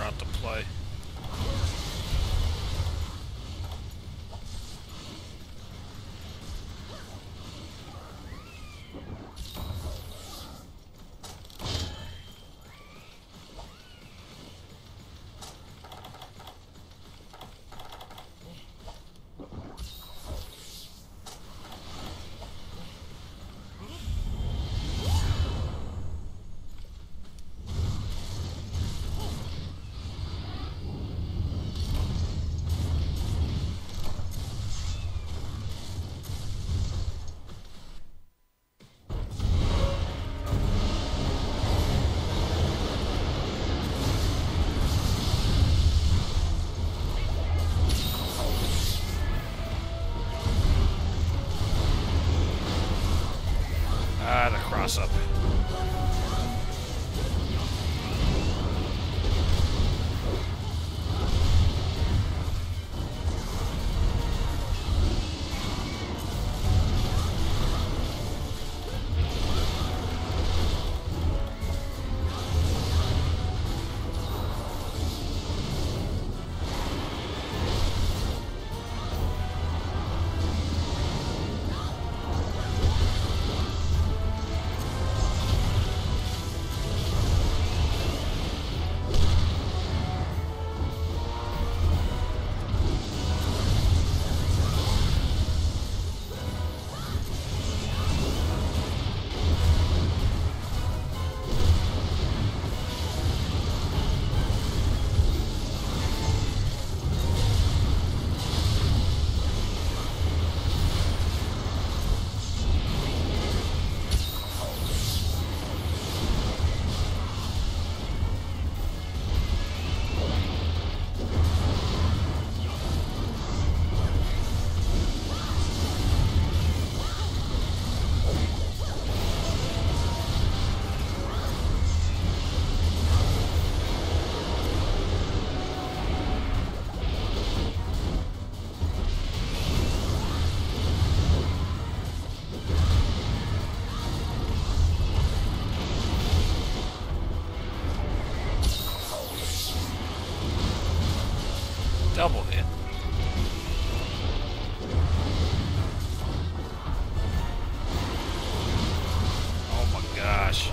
route to play. Ah, the cross up. Double hit. Oh my gosh.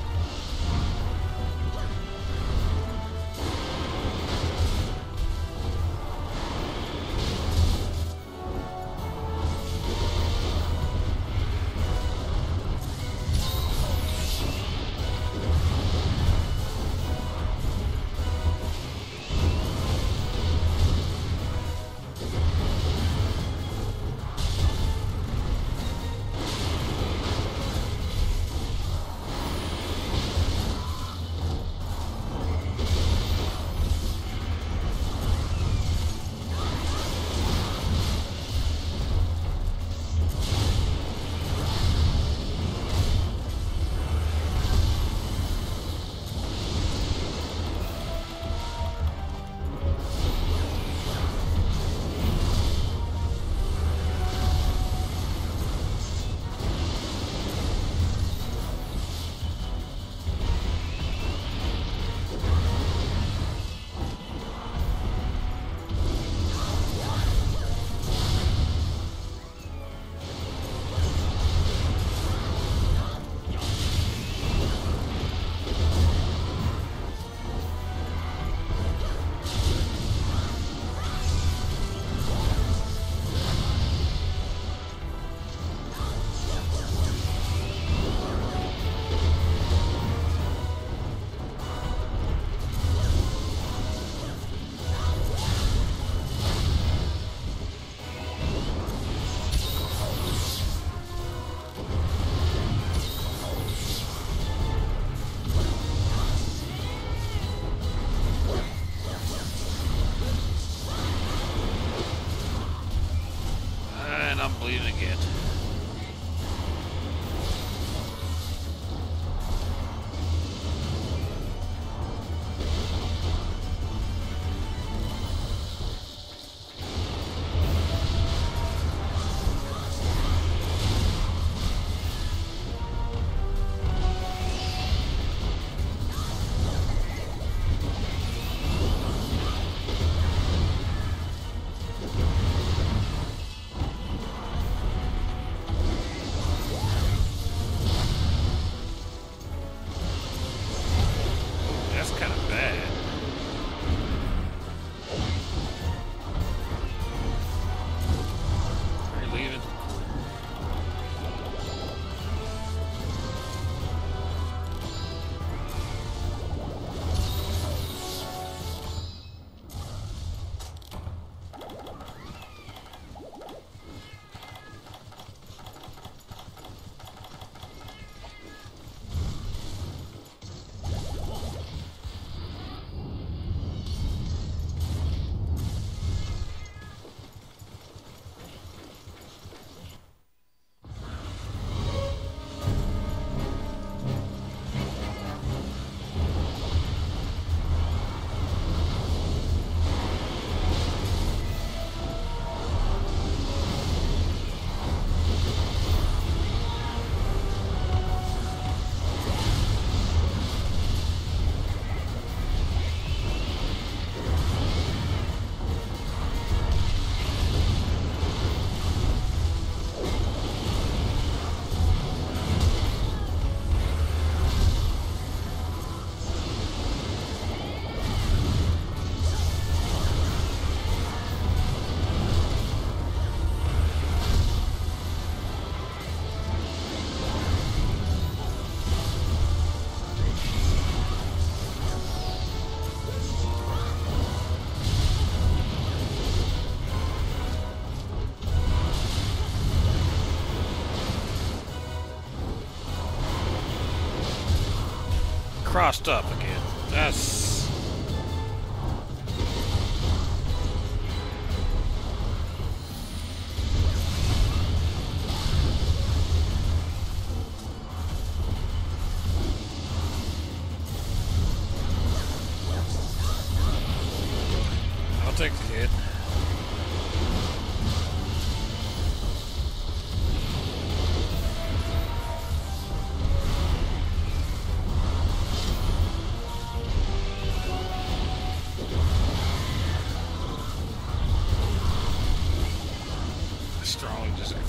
I'm bleeding again. crossed up again. That's... I'll take the hit. I strongly disagree.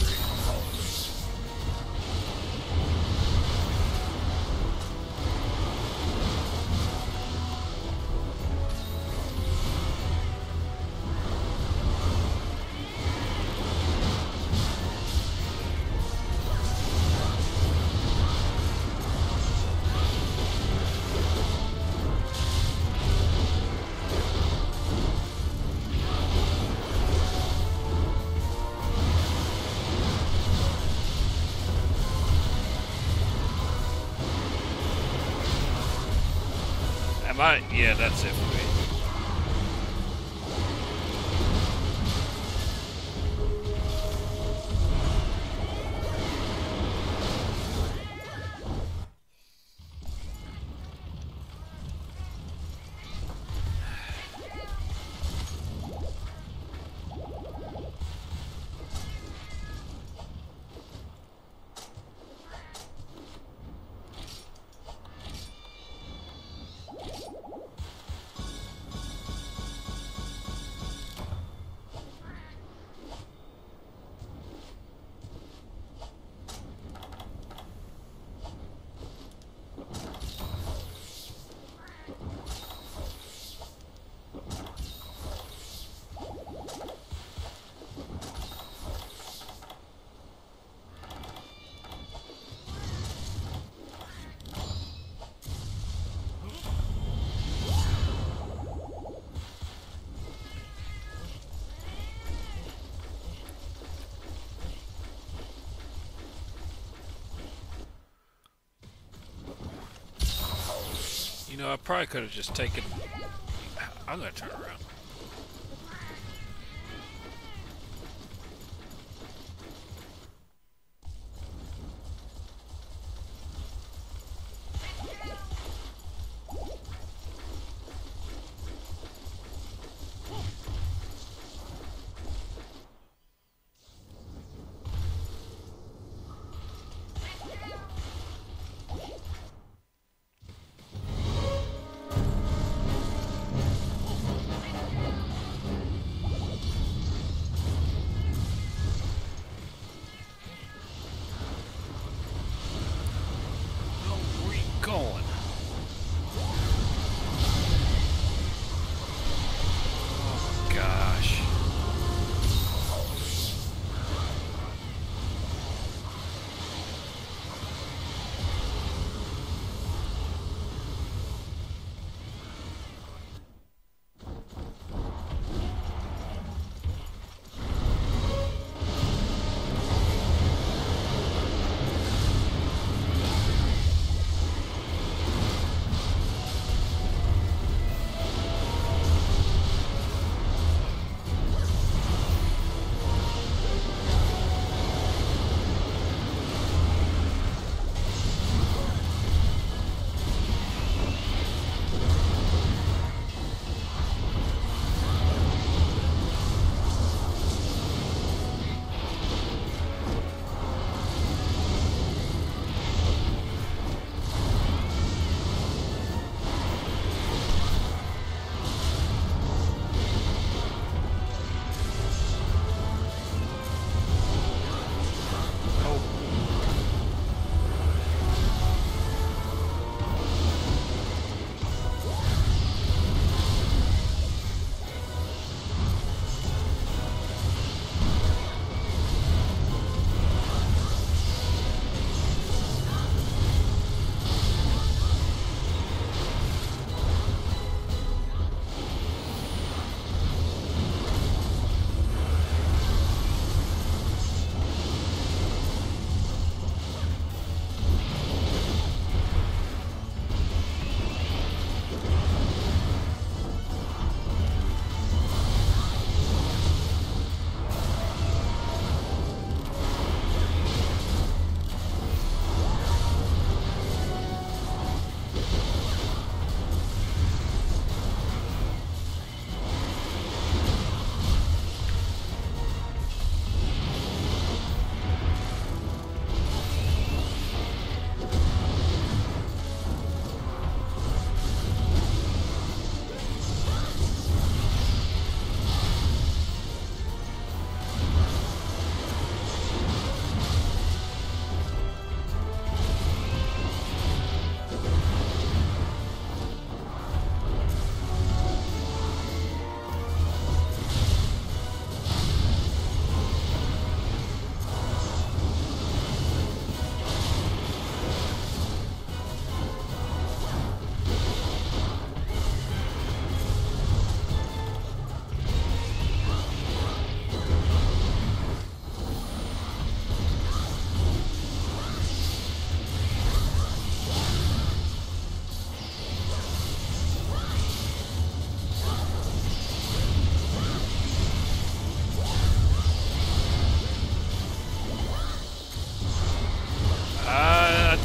Am I? Yeah, that's it for me. You know, I probably could have just taken... I'm gonna turn around.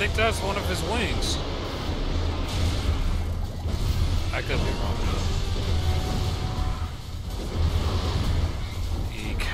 think that's one of his wings. I could be wrong though. Eek.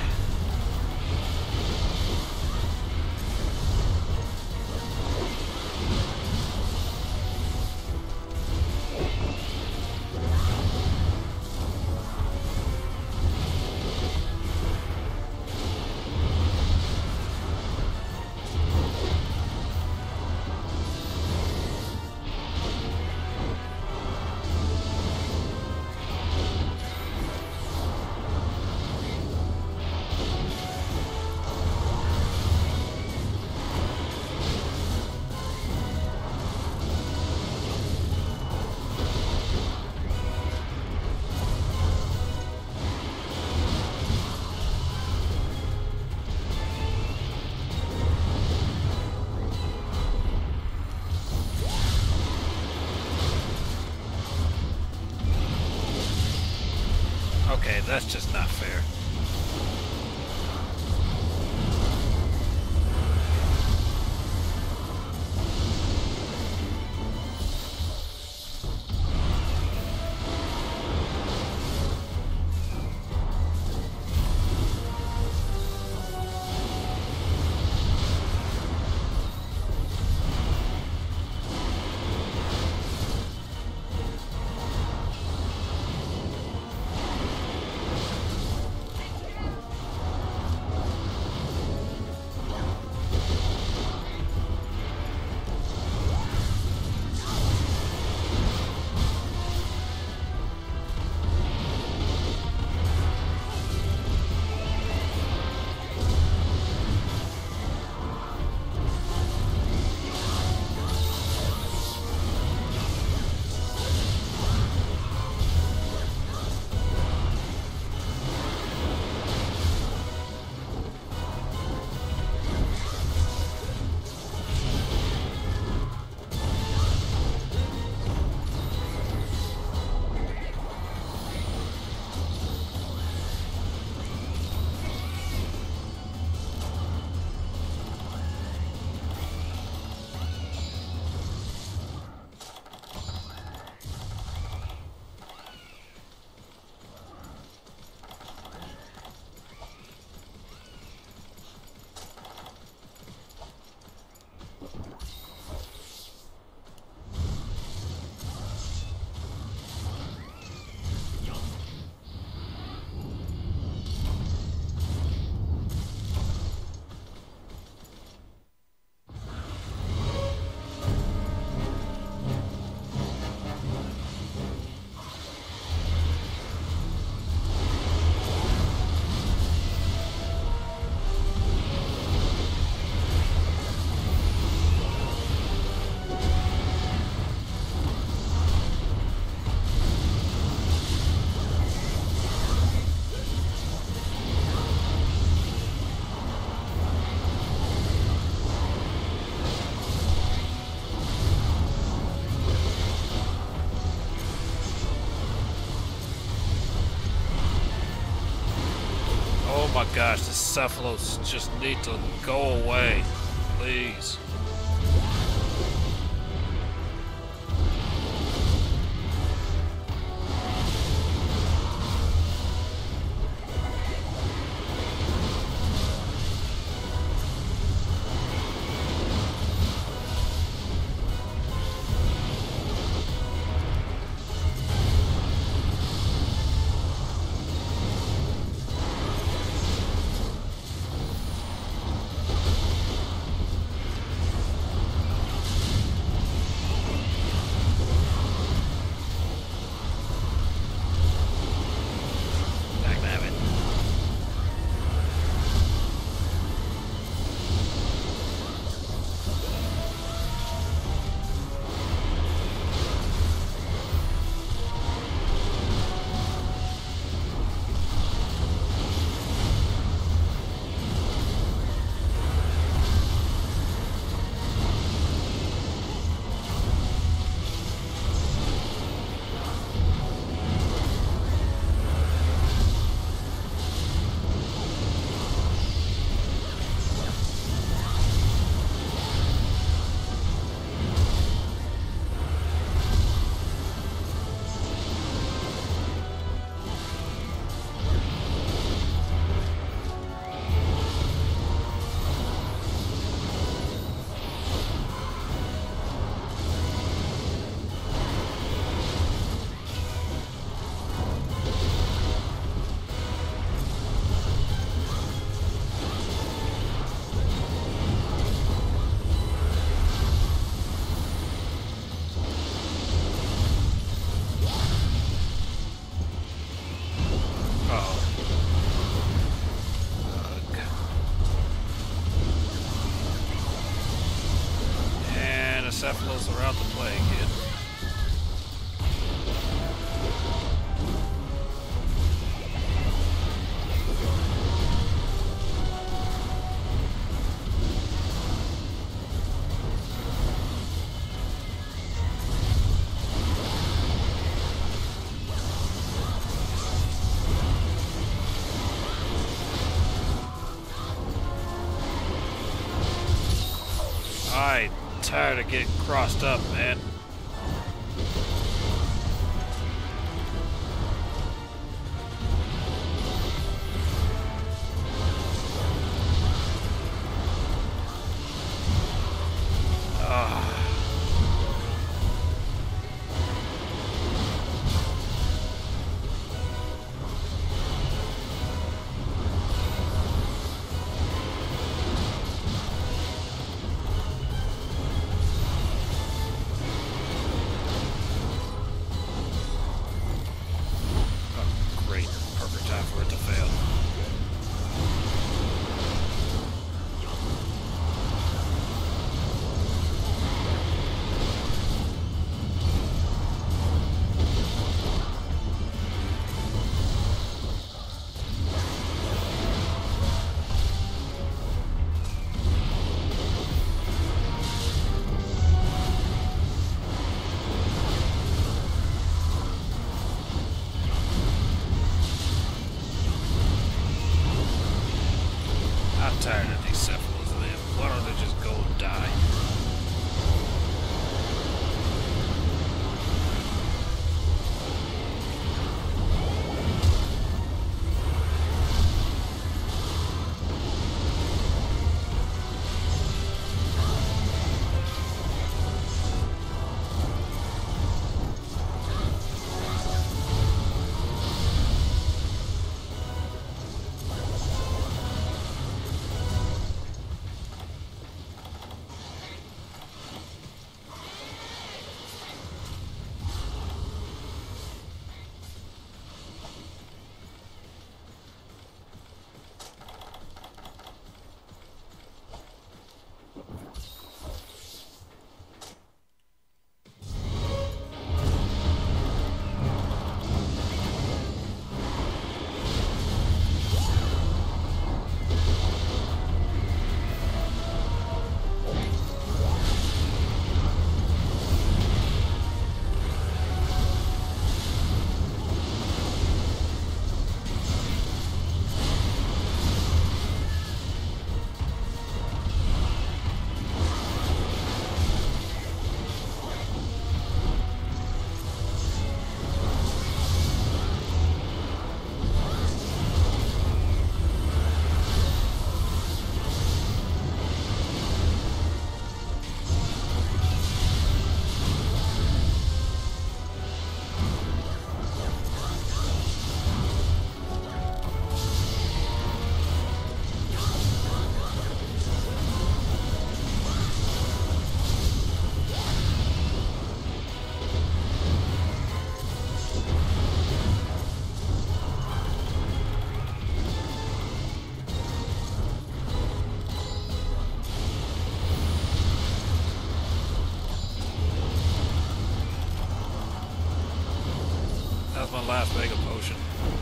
Okay, that's just not fair. Oh my gosh, the cephalots just need to go away, please. I tired of getting crossed up, man. Tired of these cephals, man. Why don't they just go and die? That's my last mega potion.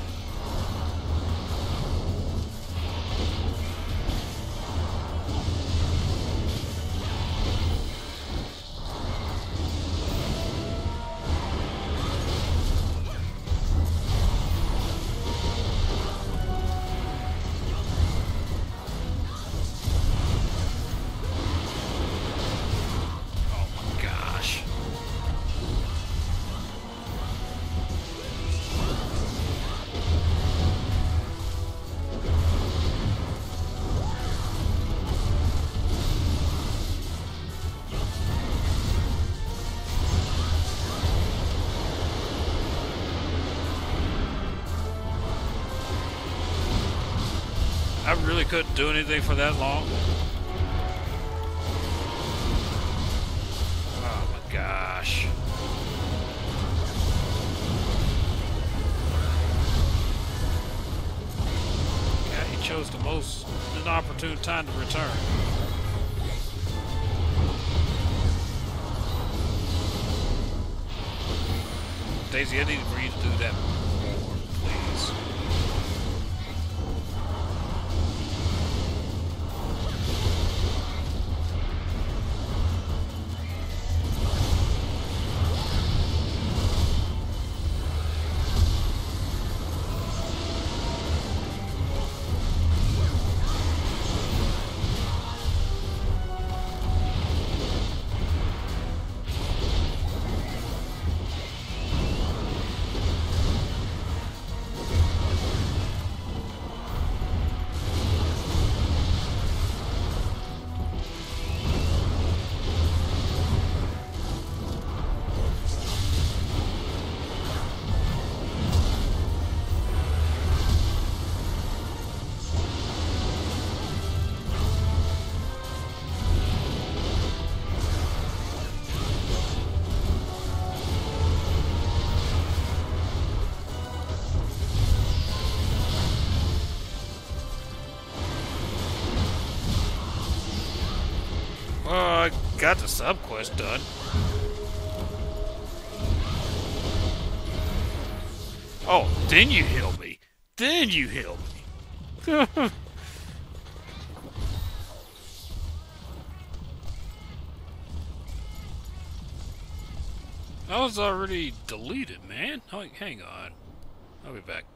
I really couldn't do anything for that long. Oh my gosh. Yeah, he chose the most inopportune time to return. Daisy, I need for you to do that more, please. got the sub quest done. Oh, then you heal me. Then you heal me. I was already deleted, man. Oh, hang on. I'll be back.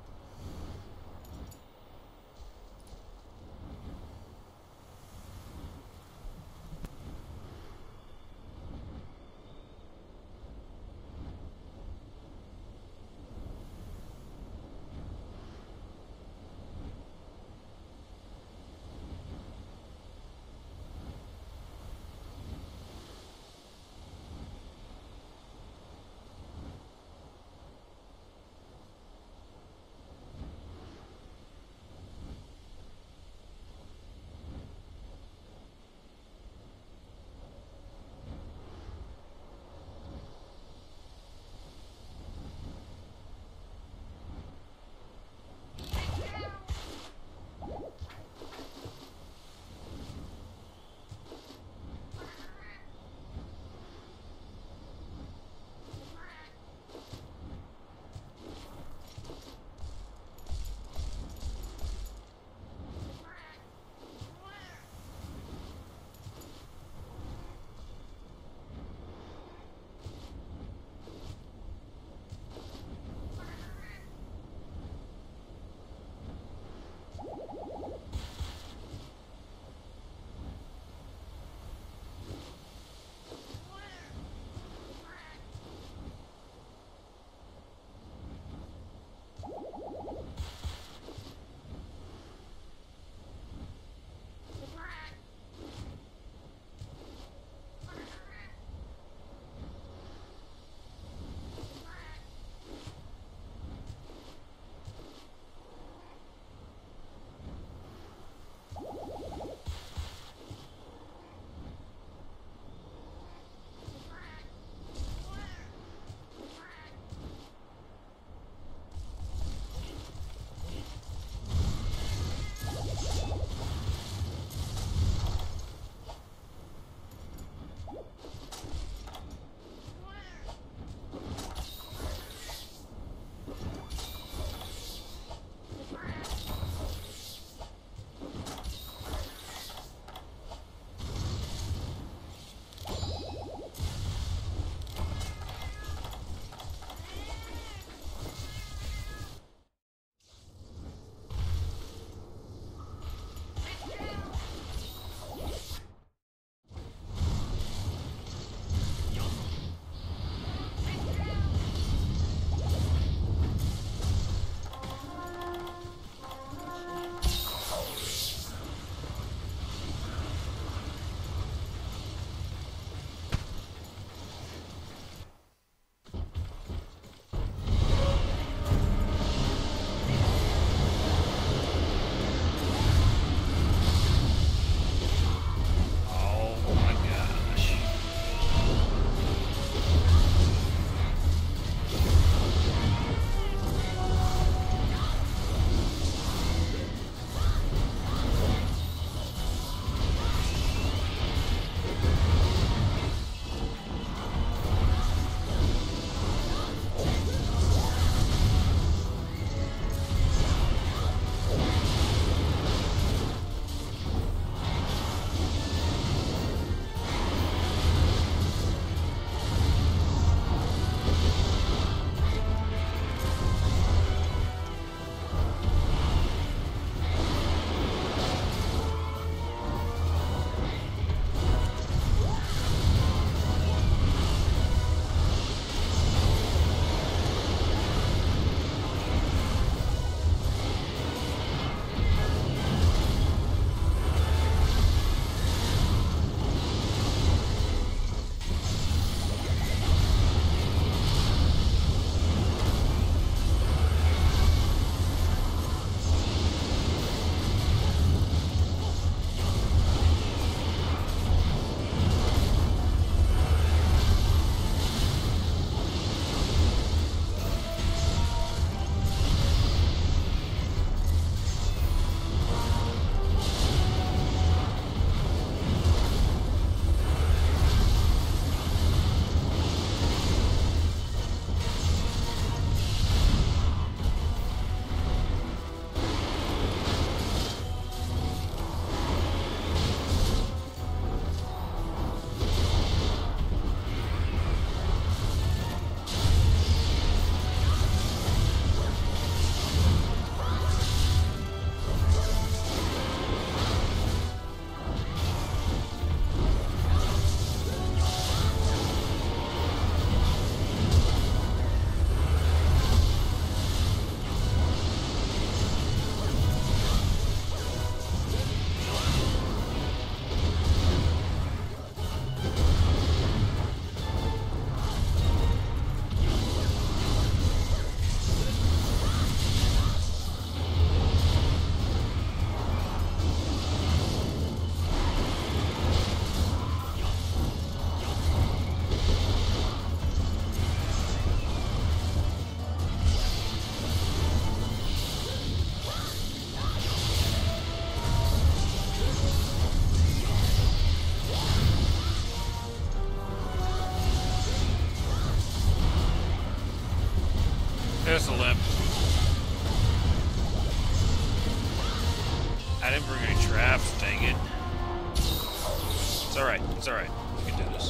I didn't bring any traps, dang it. It's alright, it's alright. We can do this.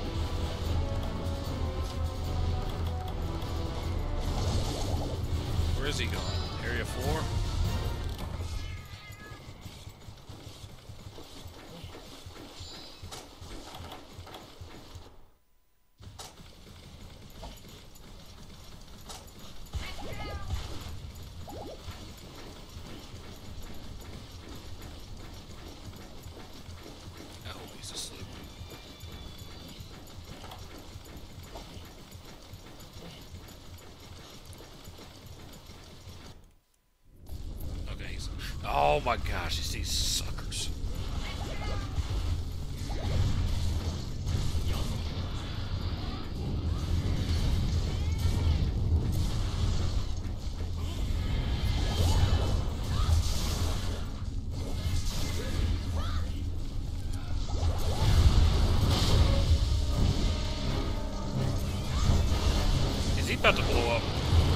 Where is he going? Area four? Oh my gosh, it's these suckers. Is he about to blow up?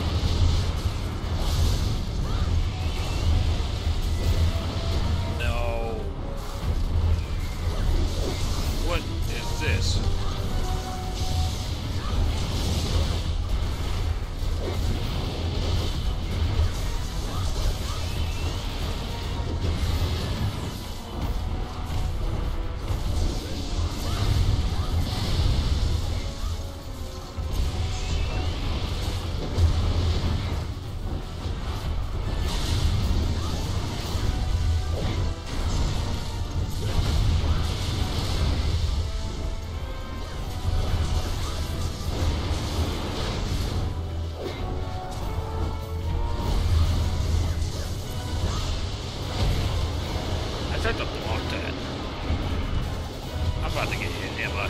This. I tried to block that. I'm about to get hit, am I?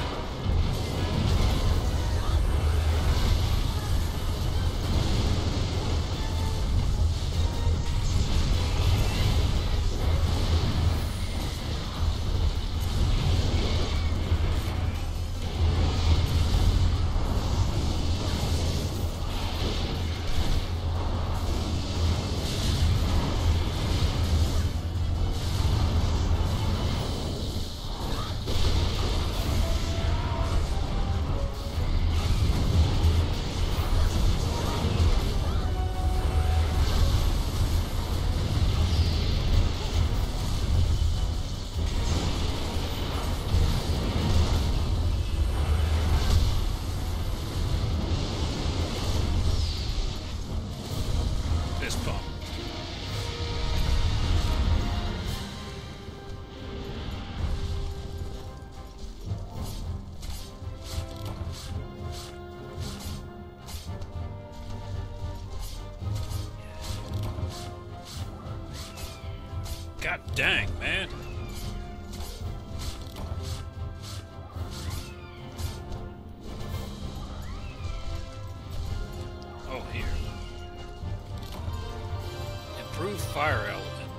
Fist bump. God dang, man. Oh, here. Improved fire element.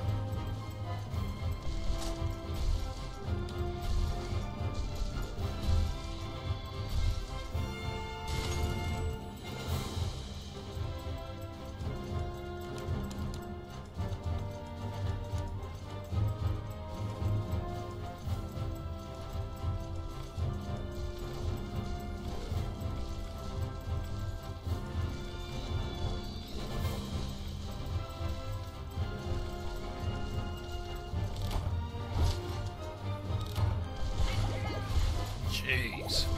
Jeez.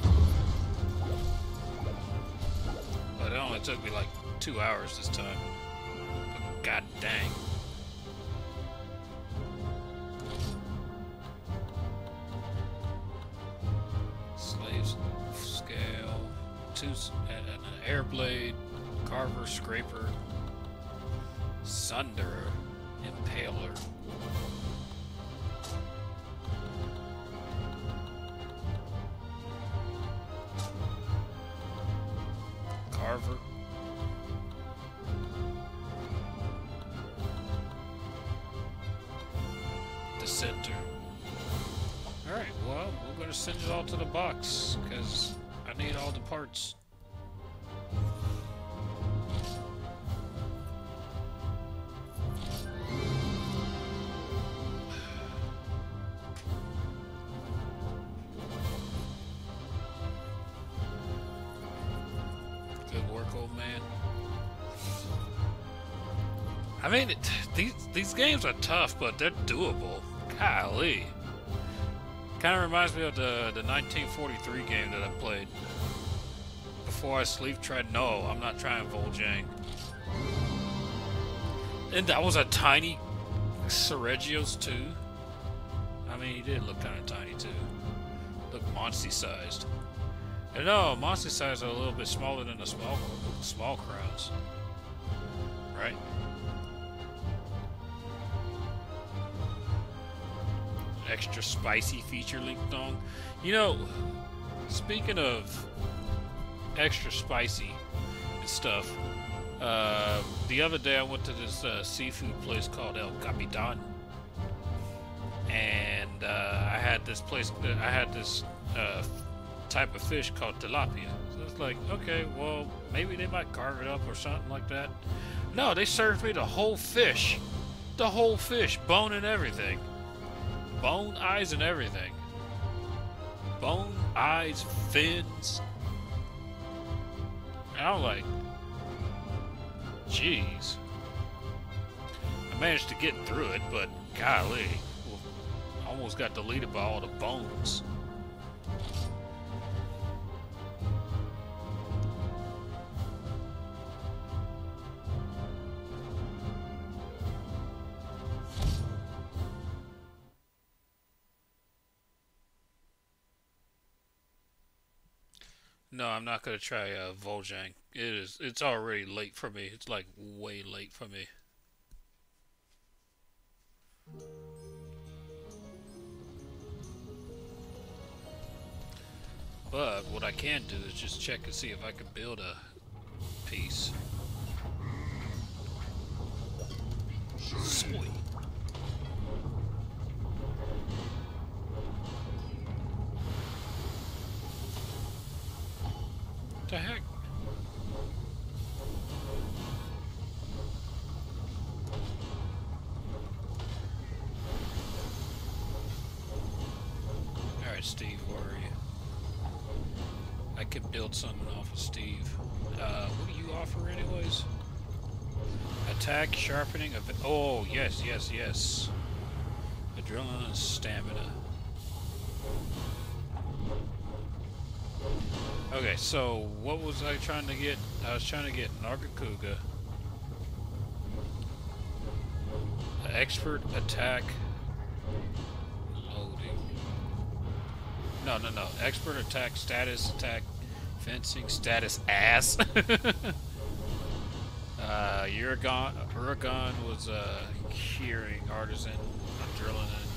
But it only took me like two hours this time. But god dang. Slaves scale, two, an air blade, carver, scraper, sunderer, impaler. Carver. Dissenter. Alright, well, we're gonna send it all to the box, because I need all the parts. circle, man. I mean, it, these these games are tough, but they're doable. Golly. Kind of reminds me of the, the nineteen forty-three game that I played. Before I sleep, tried. No, I'm not trying Volgang. And that was a tiny Seregios too. I mean, he did look kind of tiny too. Look monster sized. And no, monster sized are a little bit smaller than the small small crowds, right? Extra spicy feature linked on. You know, speaking of extra spicy and stuff, uh, the other day I went to this uh, seafood place called El Capitan, and uh, I had this place. I had this uh, type of fish called tilapia. So it's like, okay, well, maybe they might carve it up or something like that. No, they served me the whole fish, the whole fish, bone and everything. Bone, eyes, and everything. Bone, eyes, fins. And I'm like, jeez. I managed to get through it, but golly, almost got deleted by all the bones. No, I'm not gonna try uh, Volgang. It is. It's already late for me. It's like way late for me. But what I can do is just check and see if I can build a piece. Sweet. What the heck? Alright, Steve, where are you? I could build something off of Steve. Uh, what do you offer anyways? Attack, sharpening, of oh, yes, yes, yes. Adrenaline and stamina. Okay, so what was I trying to get? I was trying to get Nargacuga, expert attack, loading. No, no, no. Expert attack, status attack, fencing, status ass. uh, Uragon, Uragon was uh, curing, artisan, adrenaline.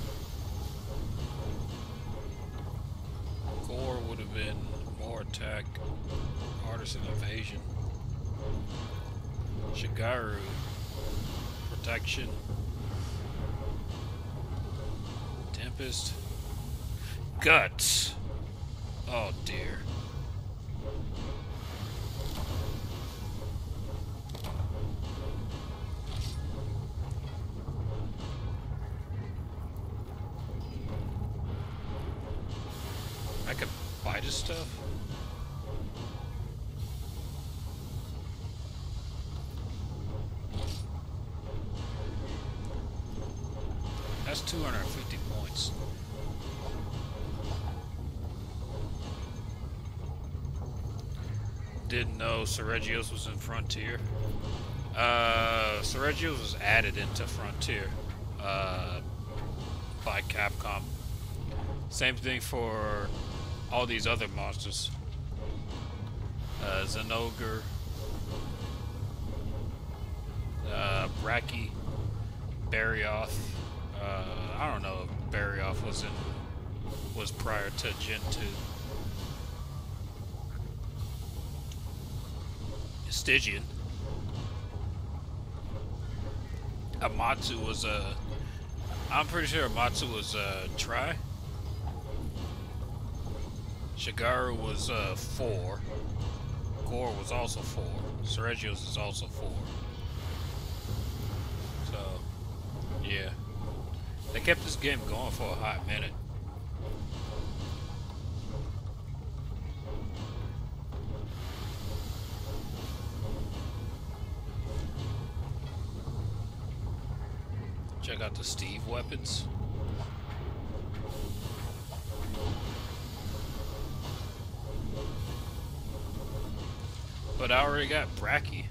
Core would have been more attack, artisan evasion. Shigaru, protection. Tempest. Guts. Oh dear. I could buy this stuff. That's two hundred fifty points. Didn't know Seregios was in Frontier. Uh, Seregios was added into Frontier uh, by Capcom. Same thing for all these other monsters. Uh, Zenogre, uh, Brachy, Barioth. Uh, I don't know if Barioth was in was prior to Gen two. Stygian. Amatsu was a. Uh, I'm pretty sure Amatsu was a uh, Tri. Shigaru was uh, four. Gore was also four. Seregios is also four. So, yeah. They kept this game going for a hot minute. Check out the Steve weapons. But I already got Bracky.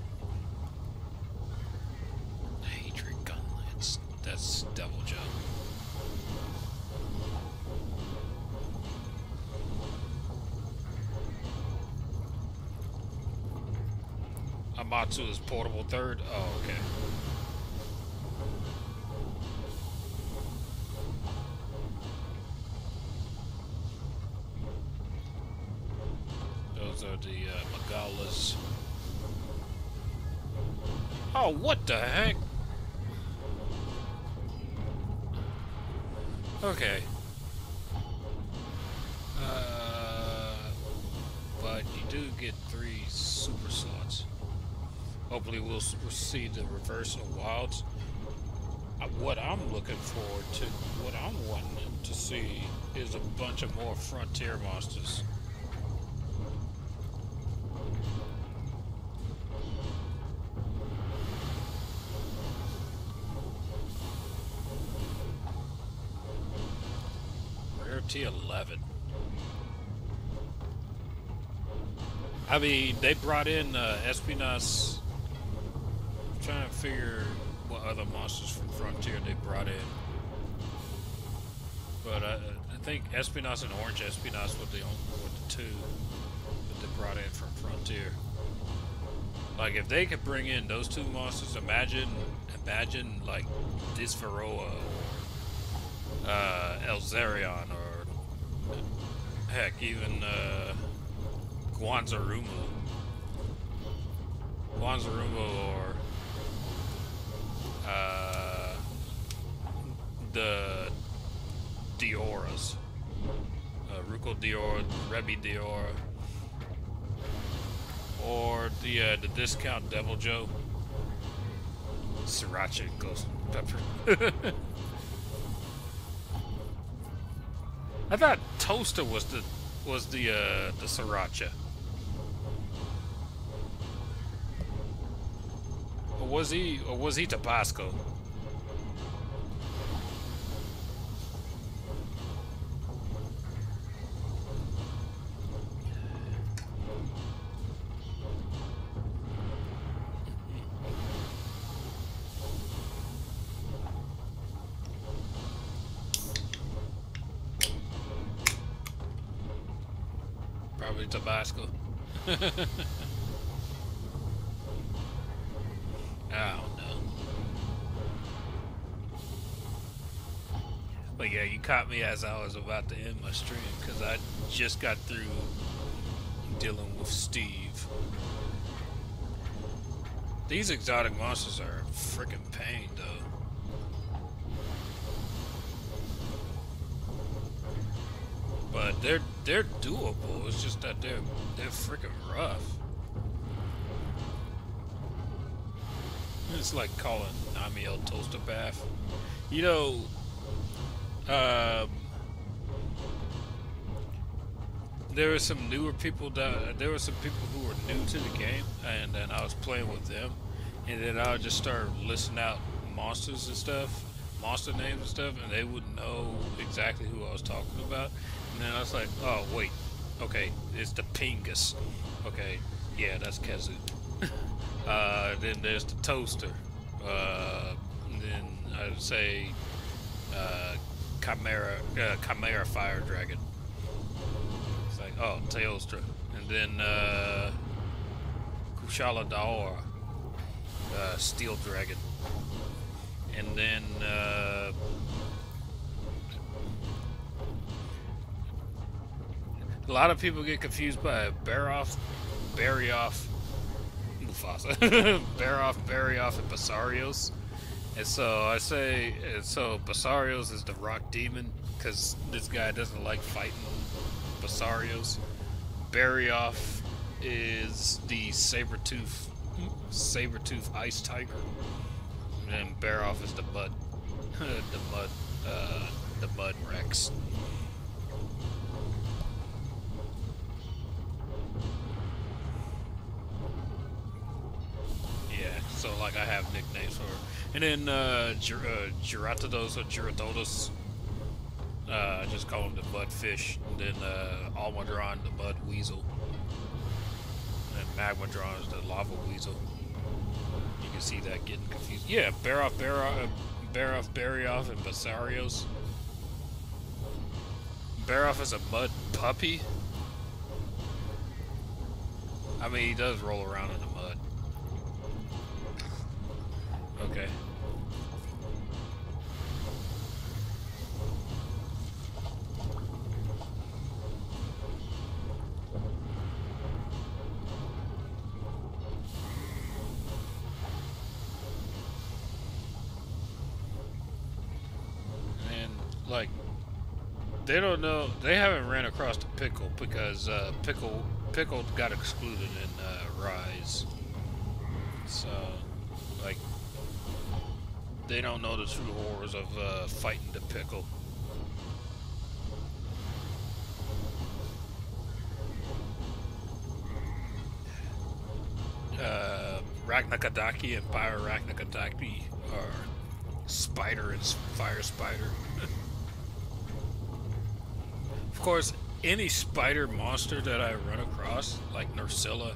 Hatred Gunlance. That's Devil Joe. Amatsu is portable third. Oh, okay. Those are the uh, Magalas. Oh, what the heck? Okay. Uh, but you do get three super slots. Hopefully we'll, we'll see the reversal wilds. Uh, what I'm looking forward to, what I'm wanting to see is a bunch of more frontier monsters. Rarity eleven. I mean, they brought in uh, Espinas. Trying to figure what other monsters from Frontier they brought in. But uh, I think Espinas and Orange Espinas were the only were the two that they brought in from Frontier. Like if they could bring in those two monsters, imagine imagine like this Varroa or uh, Elzerion or heck even uh, Guanzarumo. Guanzarumo or Uh, the Dioras. Uh, Ruko Diora, Rebby Diora. Or the uh, the discount Devil Joe. Sriracha Ghost Pepper. I thought Toaster was the was the uh, the Sriracha. Or was he, or was he Tabasco? Probably Tabasco. I don't know. But yeah, you caught me as I was about to end my stream because I just got through dealing with Steve. These exotic monsters are a freaking pain though. But they're they're doable. It's just that they're they're freaking rough. It's like calling Amiel Toaster Bath. You know, um, there were some newer people that there were some people who were new to the game, and then I was playing with them, and then I would just start listing out monsters and stuff, monster names and stuff, and they wouldn't know exactly who I was talking about. And then I was like, oh wait, okay, it's the Pingus. Okay, yeah, that's Kazoo. Uh, then there's the Toaster. Uh, then I'd say uh, Chimera, uh, Chimera Fire Dragon. It's like, oh, Teostra. And then uh, Kushala Daora, uh, Steel Dragon. And then uh, a lot of people get confused by Baroff, Barioff, Mufasa, Baroff, Barioff, and Bazelgeuse. And so I say, and so Bazelgeuse is the rock demon because this guy doesn't like fighting Bazelgeuse. Barioff is the saber-tooth, saber-tooth ice tiger. And then Baroff is the mud, the mud, uh, the mud Rex. So like I have nicknames for And then uh, Gir uh, Giratodos or Giratodos, uh, I just call him the mudfish. And then uh, Almudron, the mud weasel. And Magmadron is the lava weasel. You can see that getting confused. Yeah, Baroff, Baroff, uh, Baroff, Barioff, and Bazelgeuse. Baroff is a mud puppy. I mean, he does roll around in the mud. Okay. And, like, they don't know, they haven't ran across the Pickle because uh, Pickle Pickle got excluded in uh, Rise. So, like, they don't know the true horrors of uh, fighting the Pickle. Uh, Raknakadaki and Pyroraknakadaki are Spider and Fire Spider. Of course, any spider monster that I run across, like Nursilla,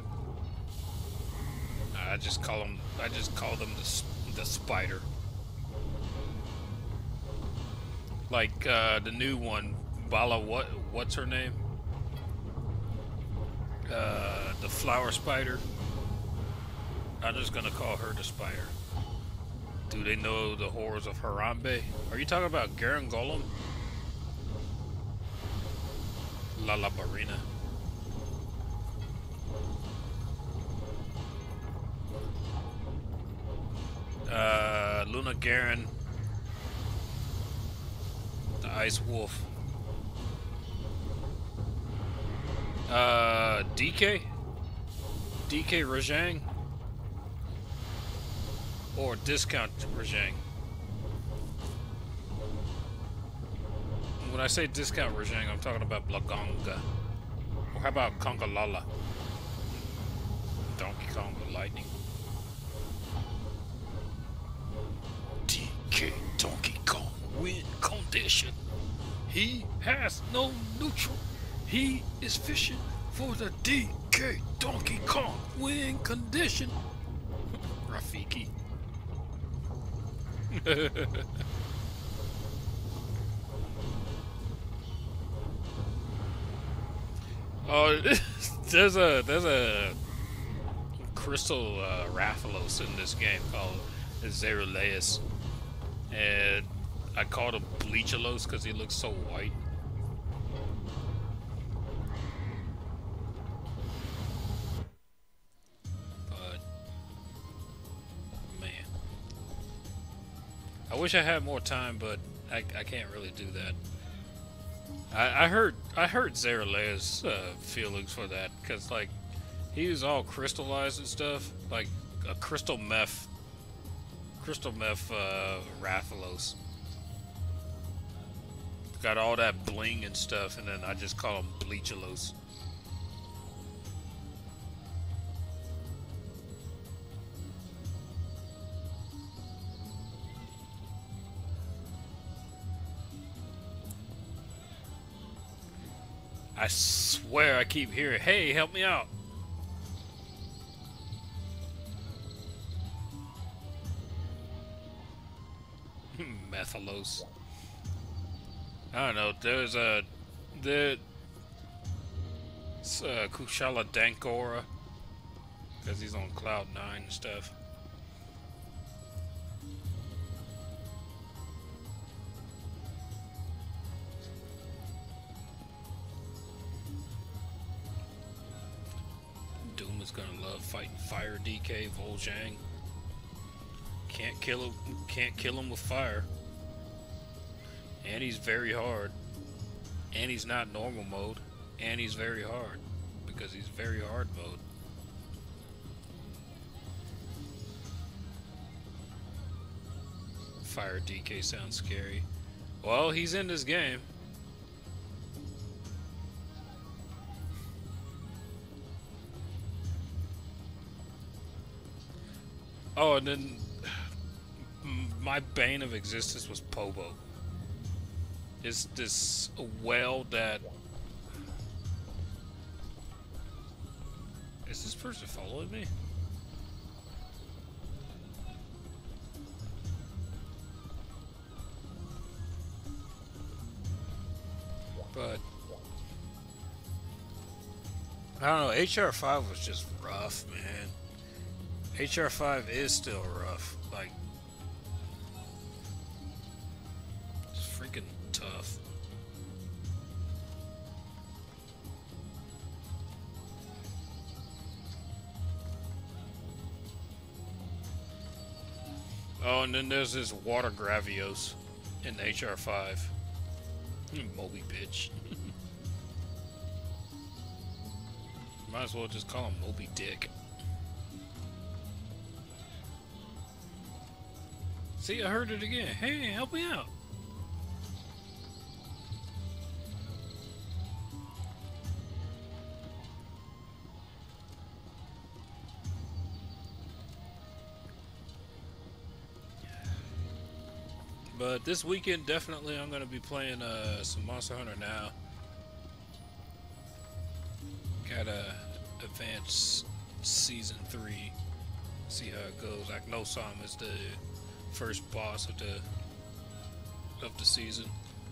I just call them. I just call them the the spider. Like uh, the new one, Bala. What? What's her name? Uh, the flower spider. I'm just gonna call her the spider. Do they know the horrors of Harambe? Are you talking about Garen Golem? La La Barina. Uh, Luna Garen. The Ice Wolf. Uh, D K? D K Rajang? Or Discount Rajang? When I say Discount Rajang, I'm talking about Blaganga. Or how about Conkalala? Donkey Kong with lightning. D K Donkey Kong win condition. He has no neutral. He is fishing for the D K Donkey Kong win condition. Rafiki. Oh, there's a there's a crystal uh, Rathalos in this game called Seregios, and I called him Bleachalos because he looks so white. But man, I wish I had more time, but I I can't really do that. I, I heard I heard Seregios' uh, feelings for that because like he was all crystallized and stuff, like a crystal meth, crystal meth uh, Rathalos. Got all that bling and stuff, and then I just call him Bleachalos. I swear I keep hearing, hey, help me out. Methalos. I don't know, there's a, the, it's, uh, Kushala Dankora, because he's on Cloud nine and stuff. Doom is gonna love fighting Fire D K Vol'jang. Can't kill him. Can't kill him with fire. And he's very hard. And he's not normal mode. And he's very hard because he's very hard mode. Fire D K sounds scary. Well, he's in this game. Oh, and then my bane of existence was Pobo. It's this whale that... Is this person following me? But I don't know, H R five was just rough, man. H R five is still rough. Like, it's freaking tough. Oh, and then there's this water Gravios in H R five. Moby bitch. Might as well just call him Moby Dick. See, I heard it again. Hey, help me out. But this weekend, definitely, I'm gonna be playing uh, some Monster Hunter now. Gotta advance season three. See how it goes. Like Nosam is the first boss of the of the season.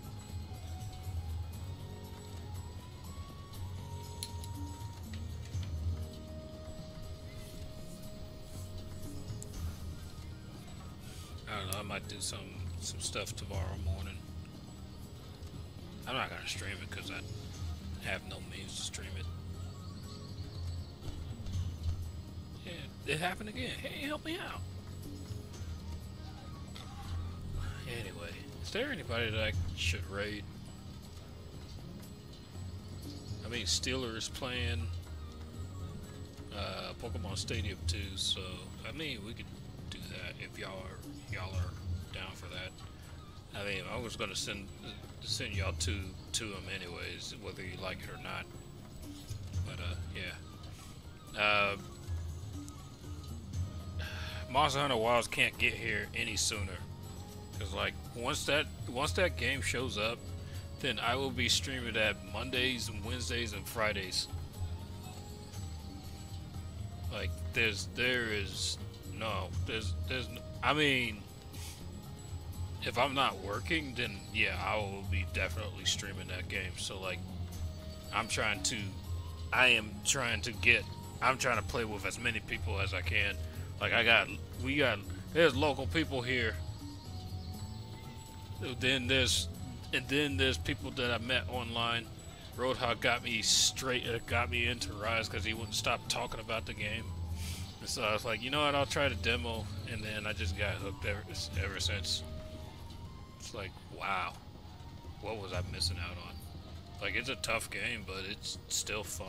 I don't know. I might do some. some stuff tomorrow morning. I'm not gonna stream it because I have no means to stream it. Yeah, it happened again. Hey, help me out. Anyway, is there anybody that I should raid? I mean, Steelers playing uh, Pokemon Stadium two, so I mean we could do that if y'all are y'all are down for that. I mean, I was gonna send send y'all to to them anyways, whether you like it or not. But uh, yeah. Uh, Monster Hunter Wilds can't get here any sooner, cause like once that once that game shows up, then I will be streaming at Mondays and Wednesdays and Fridays. Like there's there is no there's there's I mean. If I'm not working, then yeah, I will be definitely streaming that game. So like, I'm trying to, I am trying to get, I'm trying to play with as many people as I can. Like I got, we got, there's local people here. Then there's, and then there's people that I met online. Roadhog got me straight, uh, got me into Rise because he wouldn't stop talking about the game. And so I was like, you know what, I'll try the demo, and then I just got hooked ever, ever since. It's like, wow, what was I missing out on? Like, it's a tough game, but it's still fun.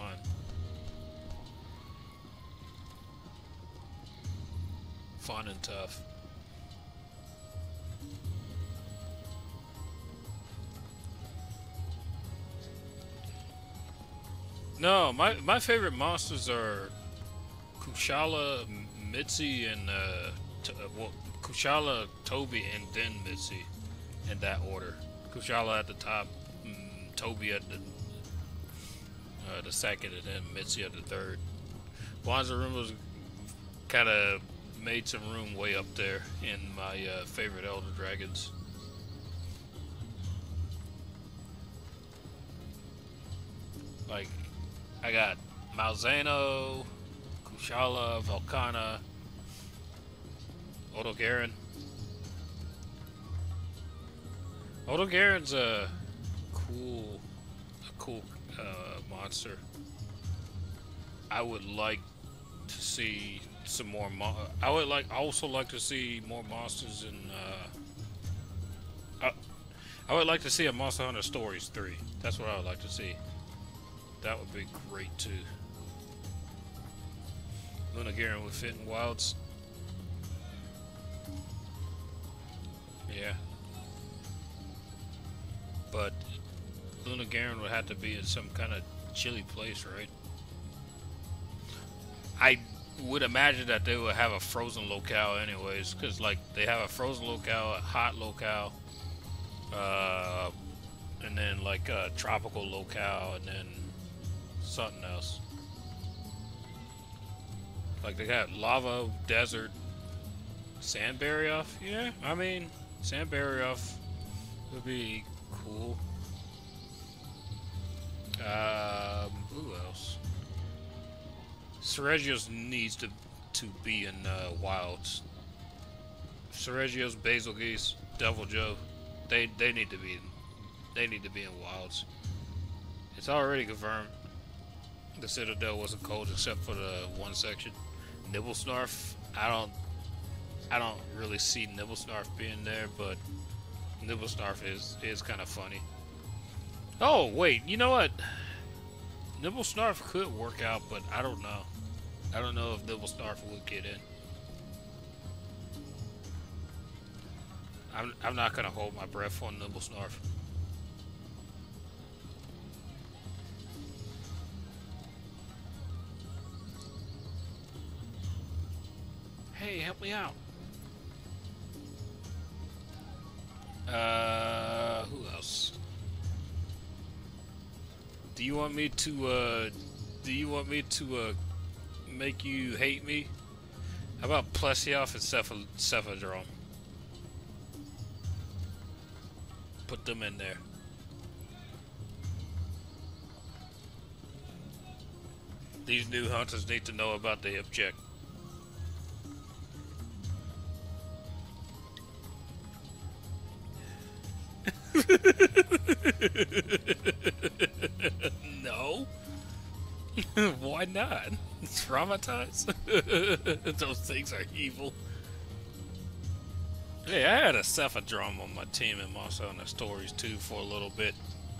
Fun and tough. No, my, my favorite monsters are Kushala, Mitzi, and, uh, t uh, well, Kushala, Toby, and then Mitzi. In that order. Kushala at the top, mm, Toby at the uh, the second, and then Mitzi at the third. Wanzaruma's kind of made some room way up there in my uh, favorite Elder Dragons. Like, I got Malzeno, Kushala, Volcana, Odogaron. Odogaron's a cool, a cool uh, monster. I would like to see some more. Mo I would like also like to see more monsters in. Uh, I, I would like to see a Monster Hunter Stories three. That's what I would like to see. That would be great too. Lunagaron would fit in Wilds. Yeah. But Lunagaron would have to be in some kind of chilly place, right? I would imagine that they would have a frozen locale anyways, because like they have a frozen locale, a hot locale, uh, and then like a tropical locale, and then something else. Like they got lava, desert, sand barrier off. Yeah, I mean sand barrier off would be cool. Um, who else? Seregios needs to to be in uh, wilds. Seregios, Bazelgeuse, Devil Joe, they they need to be in, they need to be in wilds. It's already confirmed. The Citadel wasn't cold except for the one section. Nibblesnarf, I don't I don't really see Nibblesnarf being there, but Nibblesnarf is is kind of funny. Oh wait, you know what? Nibblesnarf could work out, but I don't know. I don't know if Nibblesnarf would get in. I'm I'm not gonna hold my breath on Nibblesnarf. Hey, help me out. Uh, who else? Do you want me to, uh, do you want me to, uh, make you hate me? How about Plesioff and Cephadrome? Put them in there. These new hunters need to know about the hip check. No. Why not? Traumatized? Those things are evil. Hey, I had a Cephadrome on my team in Monster Hunter Stories too for a little bit.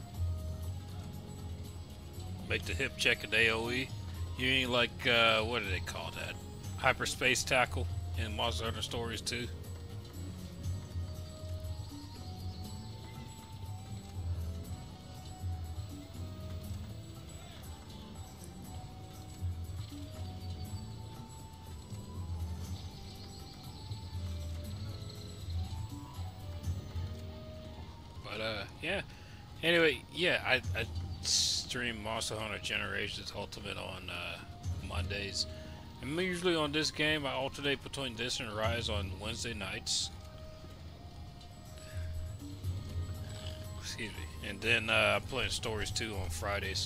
Make the hip check at AoE. You ain't like, uh, what do they call that? Hyperspace tackle in Monster Hunter Stories too. But uh, yeah. Anyway, yeah, I, I stream Monster Hunter Generations Ultimate on uh, Mondays. And usually on this game, I alternate between this and Rise on Wednesday nights. Excuse me. And then uh, I'm playing Stories two on Fridays.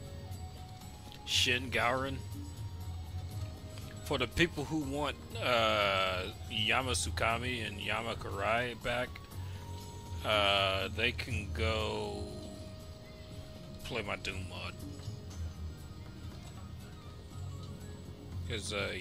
Shin Gauren. For the people who want uh, Yamasukami and Yamakurai back, uh, they can go play my Doom mod. Because uh,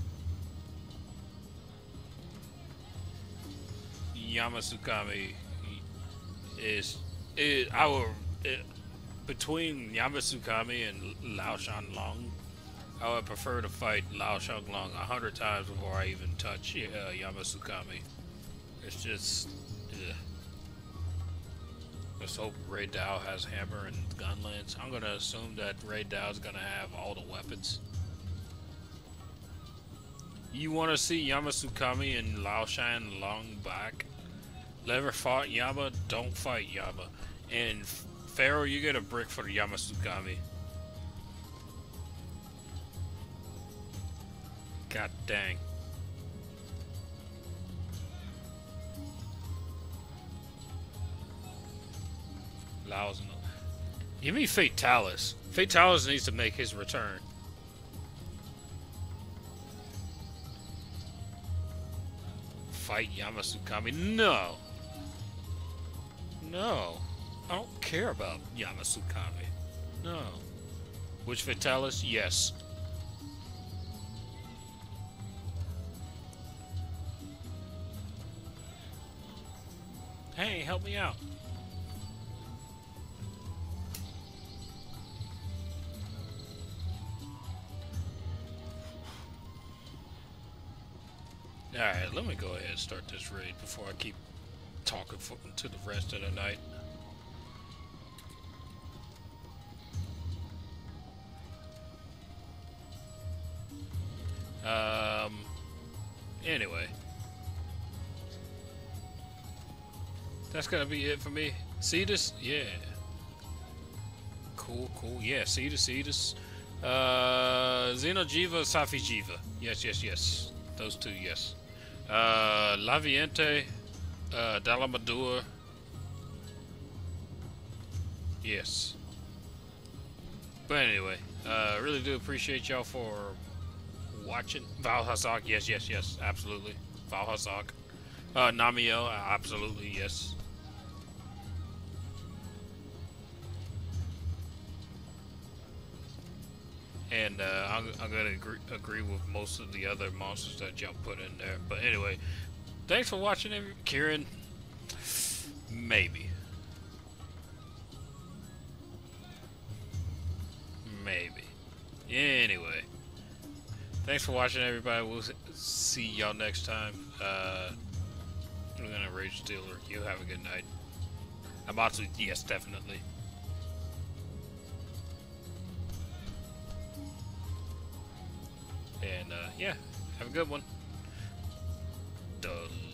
Yamasukami is, is our it, between Yamasukami and Lao Shanlong, I would prefer to fight Lao Shanlong a hundred times before I even touch uh, Yamasukami. It's just, ugh. Let's hope Ray Dow has hammer and gunlance. I'm gonna assume that Ray Dow is gonna have all the weapons. You want to see Yamasukami and Lao Shanlong back? Never fought Yama, don't fight Yama. And Pharaoh, you get a brick for the Yamasukami. God dang. Lao's no. Give me Fatalis. Fatalis needs to make his return. Fight Yamasukami? No. No. I don't care about Yamasukami. No. Which Fatalis? Yes. Hey, help me out. Alright, let me go ahead and start this raid before I keep talking for, to the rest of the night. Um. Anyway, that's gonna be it for me. Cetus, yeah. Cool, cool. Yeah, Cetus, Cetus. Uh, Xenojiva, Safijiva. Yes, yes, yes. Those two, yes. Uh, Laviente, uh, Dalamadua. Yes. But anyway, uh, really do appreciate y'all for watching. Val Hasak, yes, yes, yes, absolutely. Val Hasak. Uh, Namiel, absolutely, yes. And uh, I'm, I'm gonna agree, agree with most of the other monsters that y'all put in there. But anyway, thanks for watching, Kieran. Maybe. Maybe. Anyway. Thanks for watching, everybody. We'll see y'all next time. Uh, we're gonna Rage Stealer. You have a good night. Amatsu, yes, definitely. And, uh, yeah. Have a good one. Duh.